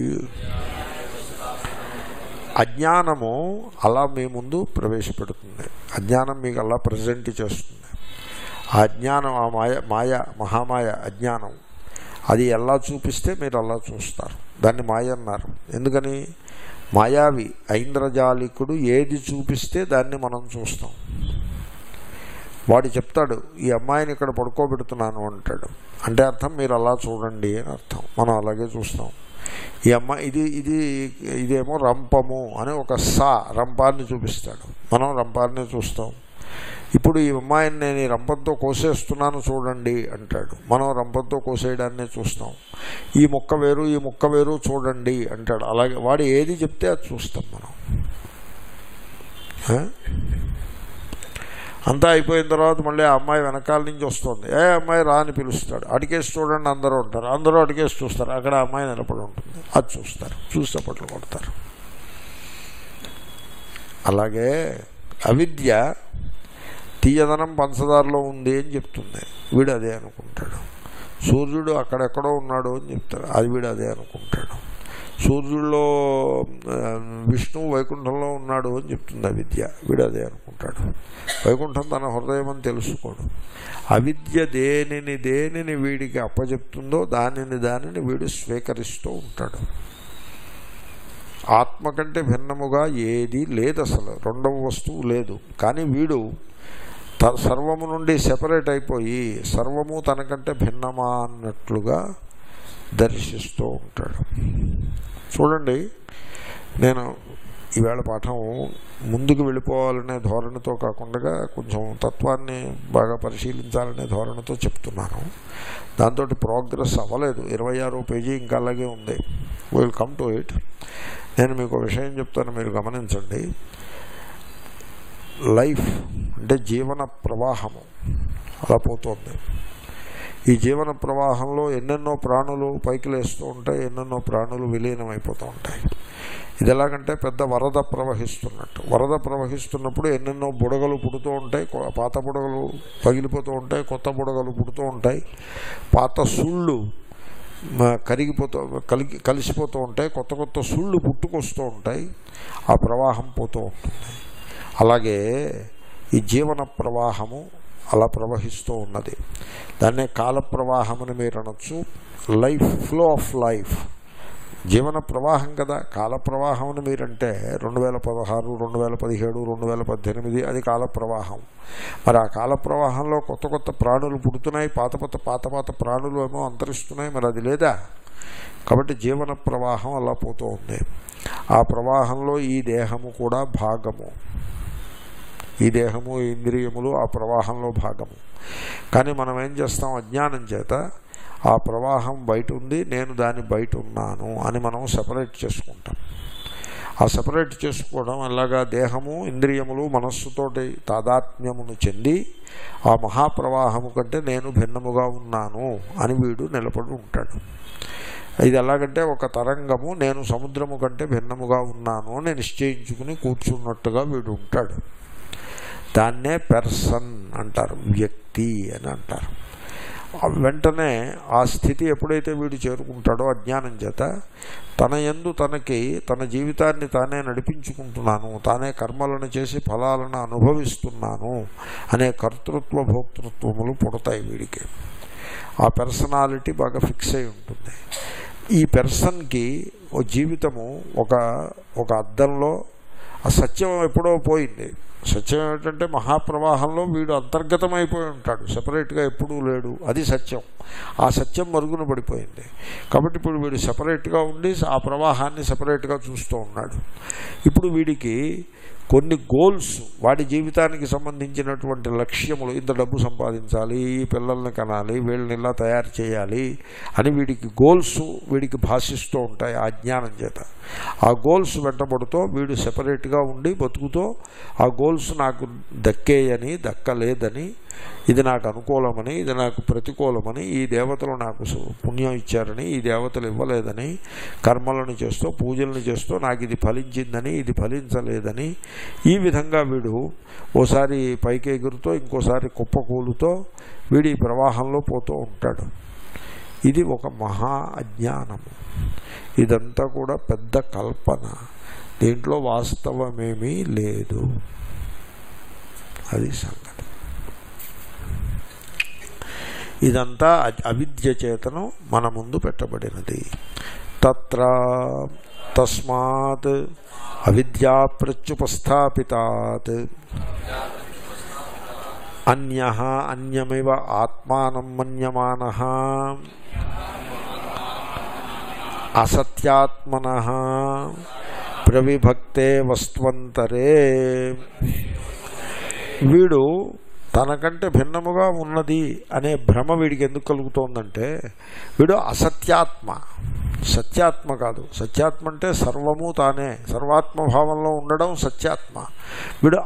అజ్ఞానము అలా మీ ముందు ప్రవేశపెడుతుంది, అజ్ఞానం మీకు అలా ప్రజెంట్ చేస్తుంది. ఆ అజ్ఞానం, ఆ మాయ మహామాయ అజ్ఞానం, అది ఎలా చూపిస్తే మీరు అలా చూస్తారు. దాన్ని మాయ అన్నారు. ఎందుకని? మాయావి ఐంద్రజాలికుడు ఏది చూపిస్తే దాన్ని మనం చూస్తాం. వాడు చెప్తాడు, ఈ అమ్మాయిని ఇక్కడ పడుకోబెడుతున్నాను అంటాడు, అంటే అర్థం మీరు అలా చూడండి అని అర్థం. మనం అలాగే చూస్తాం. ఈ అమ్మాయి ఇదేమో రంపము అని ఒక రంపాన్ని చూపిస్తాడు, మనం రంపాన్ని చూస్తాం. ఇప్పుడు ఈ అమ్మాయిని నేను ఈ రంపంతో కోసేస్తున్నాను చూడండి అంటాడు. మనం రంపంతో కోసేయడాన్నే చూస్తాం. ఈ ముక్క వేరు ఈ ముక్క వేరు చూడండి అంటాడు. అలాగే వాడు ఏది చెప్తే అది చూస్తాం మనం. అంతా అయిపోయిన తర్వాత మళ్ళీ ఆ అమ్మాయి వెనకాల నుంచి వస్తుంది. అమ్మాయి రా అని పిలుస్తాడు. అడిగేసి చూడండి అందరూ ఉంటారు. అందరూ అడిగేసి చూస్తారు. అక్కడ అమ్మాయి నిలబడి ఉంటుంది. అది చూస్తారు. చూసి చప్పట్లు కొడతారు. అలాగే అవిద్య తీయదనం పంచదారలో ఉంది అని చెప్తుంది. వీడు అదే అనుకుంటాడు. సూర్యుడు అక్కడెక్కడో ఉన్నాడు అని చెప్తారు. అది వీడు అదే అనుకుంటాడు. సూర్యుడిలో విష్ణువు వైకుంఠంలో ఉన్నాడు అని చెప్తుంది అవిద్య. వీడు అదే అనుకుంటాడు. వైకుంఠం తన హృదయం అని తెలుసుకోడు. అవిద్య దేనిని వీడికి అప్పచెప్తుందో దానిని వీడు స్వీకరిస్తూ ఉంటాడు. ఆత్మ కంటే భిన్నముగా ఏది లేదు, అసలు రెండవ వస్తువు లేదు. కానీ వీడు సర్వము నుండి సెపరేట్ అయిపోయి సర్వము తనకంటే భిన్నమా అన్నట్లుగా దర్శిస్తూ ఉంటాడు. చూడండి, నేను ఈవేళ పాఠం ముందుకు వెళ్ళిపోవాలనే ధోరణితో కాకుండా కొంచెం తత్వాన్ని బాగా పరిశీలించాలనే ధోరణితో చెప్తున్నాను. దాంతో ప్రోగ్రెస్ అవ్వలేదు. 26వ పేజీ ఇంకా అలాగే ఉంది. Will come to it. నేను మీకు విషయం చెప్తాను, మీరు గమనించండి. లైఫ్ అంటే జీవన ప్రవాహము అలా పోతుంది. ఈ జీవన ప్రవాహంలో ఎన్నెన్నో ప్రాణులు పైకి లేస్తూ ఉంటాయి, ఎన్నెన్నో ప్రాణులు విలీనమైపోతూ ఉంటాయి. ఇది ఎలాగంటే పెద్ద వరద ప్రవహిస్తున్నట్టు. వరద ప్రవహిస్తున్నప్పుడు ఎన్నెన్నో బుడగలు పుడుతూ ఉంటాయి. పాత బుడగలు పగిలిపోతూ ఉంటాయి, కొత్త బుడగలు పుడుతూ ఉంటాయి. పాత సుళ్ళు కలిసిపోతూ ఉంటాయి, కొత్త కొత్త సుళ్ళు పుట్టుకొస్తూ ఉంటాయి. ఆ ప్రవాహం పోతూ ఉంటుంది. అలాగే ఈ జీవన ప్రవాహము అలా ప్రవహిస్తూ ఉన్నది. దాన్నే కాల ప్రవాహం అని మీరు అనొచ్చు. లైఫ్, ఫ్లో ఆఫ్ లైఫ్, జీవన ప్రవాహం కదా. కాల ప్రవాహం అని మీరంటే 2016, 2017, 2018 అది కాల ప్రవాహం. మరి ఆ కాల ప్రవాహంలో కొత్త కొత్త ప్రాణులు పుడుతున్నాయి, పాత ప్రాణులు ఏమో అంతరిస్తున్నాయి. మరి అది లేదా? కాబట్టి జీవన ప్రవాహం అలా పోతూ ఉంది. ఆ ప్రవాహంలో ఈ దేహము కూడా భాగము. ఈ దేహము, ఇంద్రియములు ఆ ప్రవాహంలో భాగము. కానీ మనం ఏం చేస్తాం? అజ్ఞానం చేత ఆ ప్రవాహం బయట ఉంది, నేను దాన్ని బయట ఉన్నాను అని మనం సెపరేట్ చేసుకుంటాం. ఆ సెపరేట్ చేసుకోవడం అలాగా దేహము, ఇంద్రియములు, మనస్సుతోటి తాదాత్మ్యమును చెంది ఆ మహాప్రవాహము కంటే నేను భిన్నముగా ఉన్నాను అని వీడు నిలబడి ఉంటాడు. ఇది ఎలాగంటే ఒక తరంగము నేను సముద్రము కంటే భిన్నముగా ఉన్నాను అని నిశ్చయించుకుని కూర్చున్నట్టుగా వీడు ఉంటాడు. దాన్నే పెర్సన్ అంటారు, వ్యక్తి అని అంటారు. వెంటనే ఆ స్థితి ఎప్పుడైతే వీడు చేరుకుంటాడో అజ్ఞానం చేత తన యందు తనకి తన జీవితాన్ని తానే నడిపించుకుంటున్నాను, తానే కర్మలను చేసి ఫలాలను అనుభవిస్తున్నాను అనే కర్తృత్వ భోక్తృత్వములు పుడతాయి వీడికి. ఆ పర్సనాలిటీ బాగా ఫిక్స్ అయి ఉంటుంది. ఈ పర్సన్కి ఓ జీవితము ఒక అద్దంలో ఆ సత్యం ఎప్పుడో పోయింది. సత్యం ఏమిటంటే మహాప్రవాహంలో వీడు అంతర్గతమైపోయి ఉంటాడు, సెపరేట్గా ఎప్పుడూ లేడు. అది సత్యం. ఆ సత్యం మరుగున పడిపోయింది. కాబట్టి ఇప్పుడు వీడు సెపరేట్గా ఉండి ఆ ప్రవాహాన్ని సెపరేట్గా చూస్తూ ఉన్నాడు. ఇప్పుడు వీడికి కొన్ని గోల్స్, వాడి జీవితానికి సంబంధించినటువంటి లక్ష్యములు, ఇంత డబ్బు సంపాదించాలి, ఈ పిల్లల్ని కనాలి, వీళ్ళని ఇలా తయారు చేయాలి అని వీడికి గోల్స్ వీడికి భాషిస్తూ ఉంటాయి ఆ జ్ఞానం చేత. ఆ గోల్స్ వెంటబడుతూ వీడు సెపరేట్గా ఉండి బతుకుతూ ఆ గోల్స్ నాకు దక్కేయని, దక్కలేదని, ఇది నాకు అనుకూలమని, ఇది నాకు ప్రతికూలమని, ఈ దేవతలు నాకు పుణ్యం ఇచ్చారని, ఈ దేవతలు ఇవ్వలేదని, కర్మలను చేస్తూ పూజలను చేస్తూ నాకు ఇది ఫలించిందని, ఇది ఫలించలేదని, ఈ విధంగా వీడు ఓసారి పైకి ఎగురుతో ఇంకోసారి కుప్పకూలుతో వీడి ప్రవాహంలో పోతూ ఉంటాడు. ఇది ఒక మహా అజ్ఞానము. ఇదంతా కూడా పెద్ద కల్పన. దీంట్లో వాస్తవమేమీ లేదు. అది సంగతి. ఇదంతా అవిద్య చేతను మన ముందు పెట్టబడినది. తస్మాత్ అవిద్యా ప్రత్యుపస్థాపితాత్ అన్యః అన్యమివ ఆత్మానం మన్యమానః అసత్యాత్మనః ప్రవిభక్తే వస్త్వంతరే వీడు తనకంటే భిన్నముగా ఉన్నది అనే భ్రమ వీడికి ఎందుకు కలుగుతోందంటే వీడు అసత్యాత్మ, సత్యాత్మ కాదు. సత్యాత్మ అంటే సర్వము తానే, సర్వాత్మభావంలో ఉండడం సత్యాత్మ. వీడు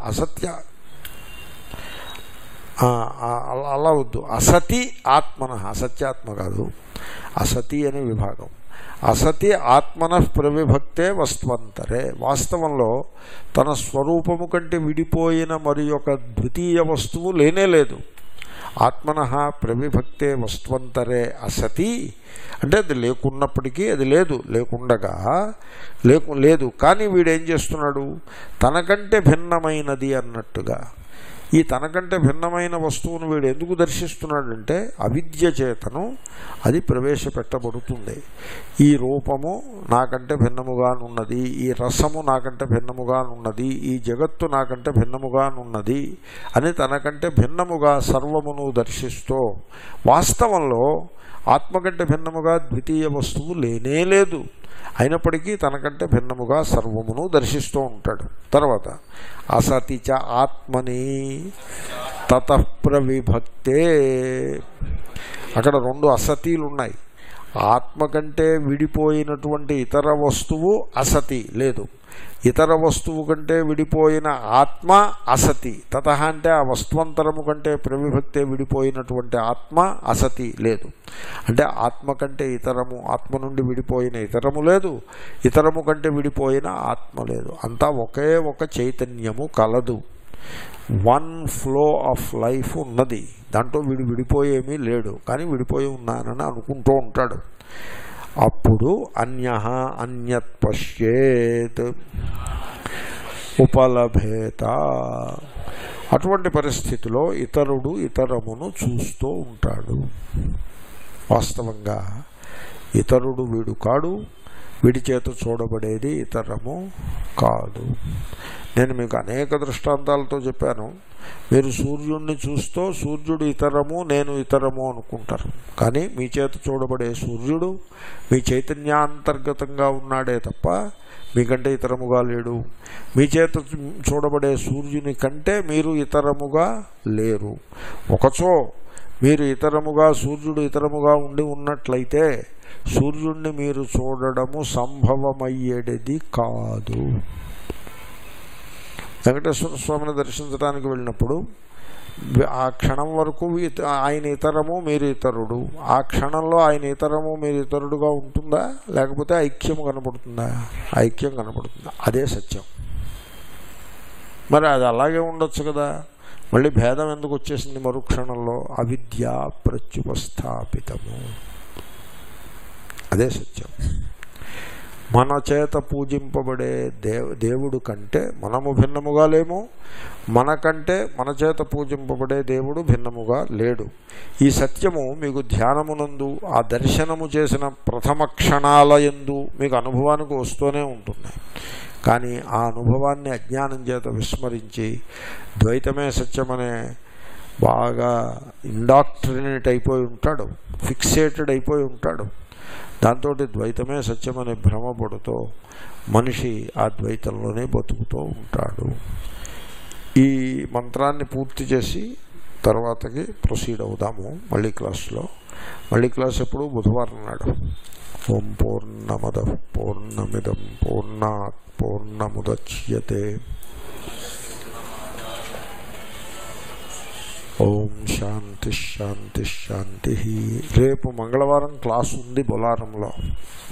అలా వద్దు, అసతి ఆత్మన, అసత్యాత్మ కాదు, అసతి అనే విభాగం. అసతి ఆత్మన ప్రవిభక్తే వస్త్వంతరే, వాస్తవంలో తన స్వరూపము కంటే విడిపోయిన మరి ఒక ద్వితీయ వస్తువు లేనే లేదు. ఆత్మన ప్రవిభక్తే వస్త్వంతరే అసతి అంటే అది లేకున్నప్పటికీ, అది లేదు, లేకుండగా లేదు. కానీ వీడేం చేస్తున్నాడు, తనకంటే భిన్నమైనది అన్నట్టుగా ఈ తనకంటే భిన్నమైన వస్తువును వీడు ఎందుకు దర్శిస్తున్నాడంటే అవిద్య చేతను అది ప్రవేశపెట్టబడుతుంది. ఈ రూపము నాకంటే భిన్నముగానున్నది, ఈ రసము నాకంటే భిన్నముగానున్నది, ఈ జగత్తు నాకంటే భిన్నముగానున్నది అని తనకంటే భిన్నముగా సర్వమును దర్శిస్తూ వాస్తవంలో ఆత్మ కంటే భిన్నముగా ద్వితీయ వస్తువు లేనే లేదు. అయినప్పటికీ తనకంటే భిన్నముగా సర్వమును దర్శిస్తూ ఉంటాడు. తర్వాత అసతి చ ఆత్మని తతః ప్రవిభక్తే, అక్కడ రెండు అసతీలు ఉన్నాయి. ఆత్మ కంటే విడిపోయినటువంటి ఇతర వస్తువు అసతి లేదు, ఇతర వస్తువు కంటే విడిపోయిన ఆత్మ అసతి. తతః అంటే ఆ వస్తువంతరము కంటే ప్రవిభక్తే విడిపోయినటువంటి ఆత్మ అసతి లేదు. అంటే ఆత్మ కంటే ఇతరము, ఆత్మ నుండి విడిపోయిన ఇతరము లేదు, ఇతరము కంటే విడిపోయిన ఆత్మ లేదు. అంతా ఒకే ఒక చైతన్యము కలదు. వన్ ఫ్లో ఆఫ్ లైఫ్ ఉన్నది, దాంట్లో వీడు విడిపోయేమీ లేడు. కానీ విడిపోయి ఉన్నానని అనుకుంటూ ఉంటాడు. అప్పుడు అన్యః అన్యత్ పశ్యేత్ ఉపలభేత, అటువంటి పరిస్థితిలో ఇతరుడు ఇతరమును చూస్తూ ఉంటాడు. వాస్తవంగా ఇతరుడు వీడు కాడు, వీడి చేత చూడబడేది ఇతరము కాదు. నేను మీకు అనేక దృష్టాంతాలతో చెప్పాను. మీరు సూర్యుడిని చూస్తూ సూర్యుడు ఇతరము నేను ఇతరము అనుకుంటారు. కానీ మీ చేత చూడబడే సూర్యుడు మీ చైతన్యాంతర్గతంగా ఉన్నాడే తప్ప మీకంటే ఇతరముగా లేడు. మీ చేత చూడబడే సూర్యుని కంటే మీరు ఇతరముగా లేరు. ఒకచో మీరు ఇతరముగా, సూర్యుడు ఇతరముగా ఉండి ఉన్నట్లయితే సూర్యుడిని మీరు చూడడము సంభవమయ్యేది కాదు. వెంకటేశ్వర స్వామిని దర్శించడానికి వెళ్ళినప్పుడు ఆ క్షణం వరకు ఆయన ఇతరము మీరు ఇతరుడు, ఆ క్షణంలో ఆయన ఇతరము మీరు ఇతరుడుగా ఉంటుందా, లేకపోతే ఐక్యం కనపడుతుందా? ఐక్యం కనపడుతుందా? అదే సత్యం. మరి అది అలాగే ఉండొచ్చు కదా. మళ్ళీ భేదం ఎందుకు వచ్చేసింది మరుక్షణంలో? అవిద్యా ప్రత్యుపస్థాపితము. అదే సత్యం. మన చేత పూజింపబడే దేవుడు కంటే మనము భిన్నముగా లేము, మనకంటే మన చేత పూజింపబడే దేవుడు భిన్నముగా లేడు. ఈ సత్యము మీకు ధ్యానమునందు ఆ దర్శనము చేసిన ప్రథమ క్షణాల యందు మీకు అనుభవానికి వస్తూనే ఉంటుంది. కానీ ఆ అనుభవాన్ని అజ్ఞానం చేత విస్మరించి ద్వైతమే సత్యమనే బాగా ఇండాక్ట్రినేట్ అయిపోయి ఉంటాడు, ఫిక్సేటెడ్ అయిపోయి ఉంటాడు. దాంతో ద్వైతమే సత్యమని భ్రమపడుతూ మనిషి ఆ ద్వైతంలోనే బతుకుతూ ఉంటాడు. ఈ మంత్రాన్ని పూర్తి చేసి తర్వాతకి ప్రొసీడ్ అవుదాము మళ్ళీ క్లాస్లో. మళ్ళీ క్లాస్ ఎప్పుడు? బుధవారం నాడు. ఓం పూర్ణమదః పూర్ణమిదం పూర్ణాత్ పూర్ణముదచ్యతే. ఓం శాంతి శాంతి శాంతి. రేపు మంగళవారం క్లాస్ ఉంది బొలారంలో.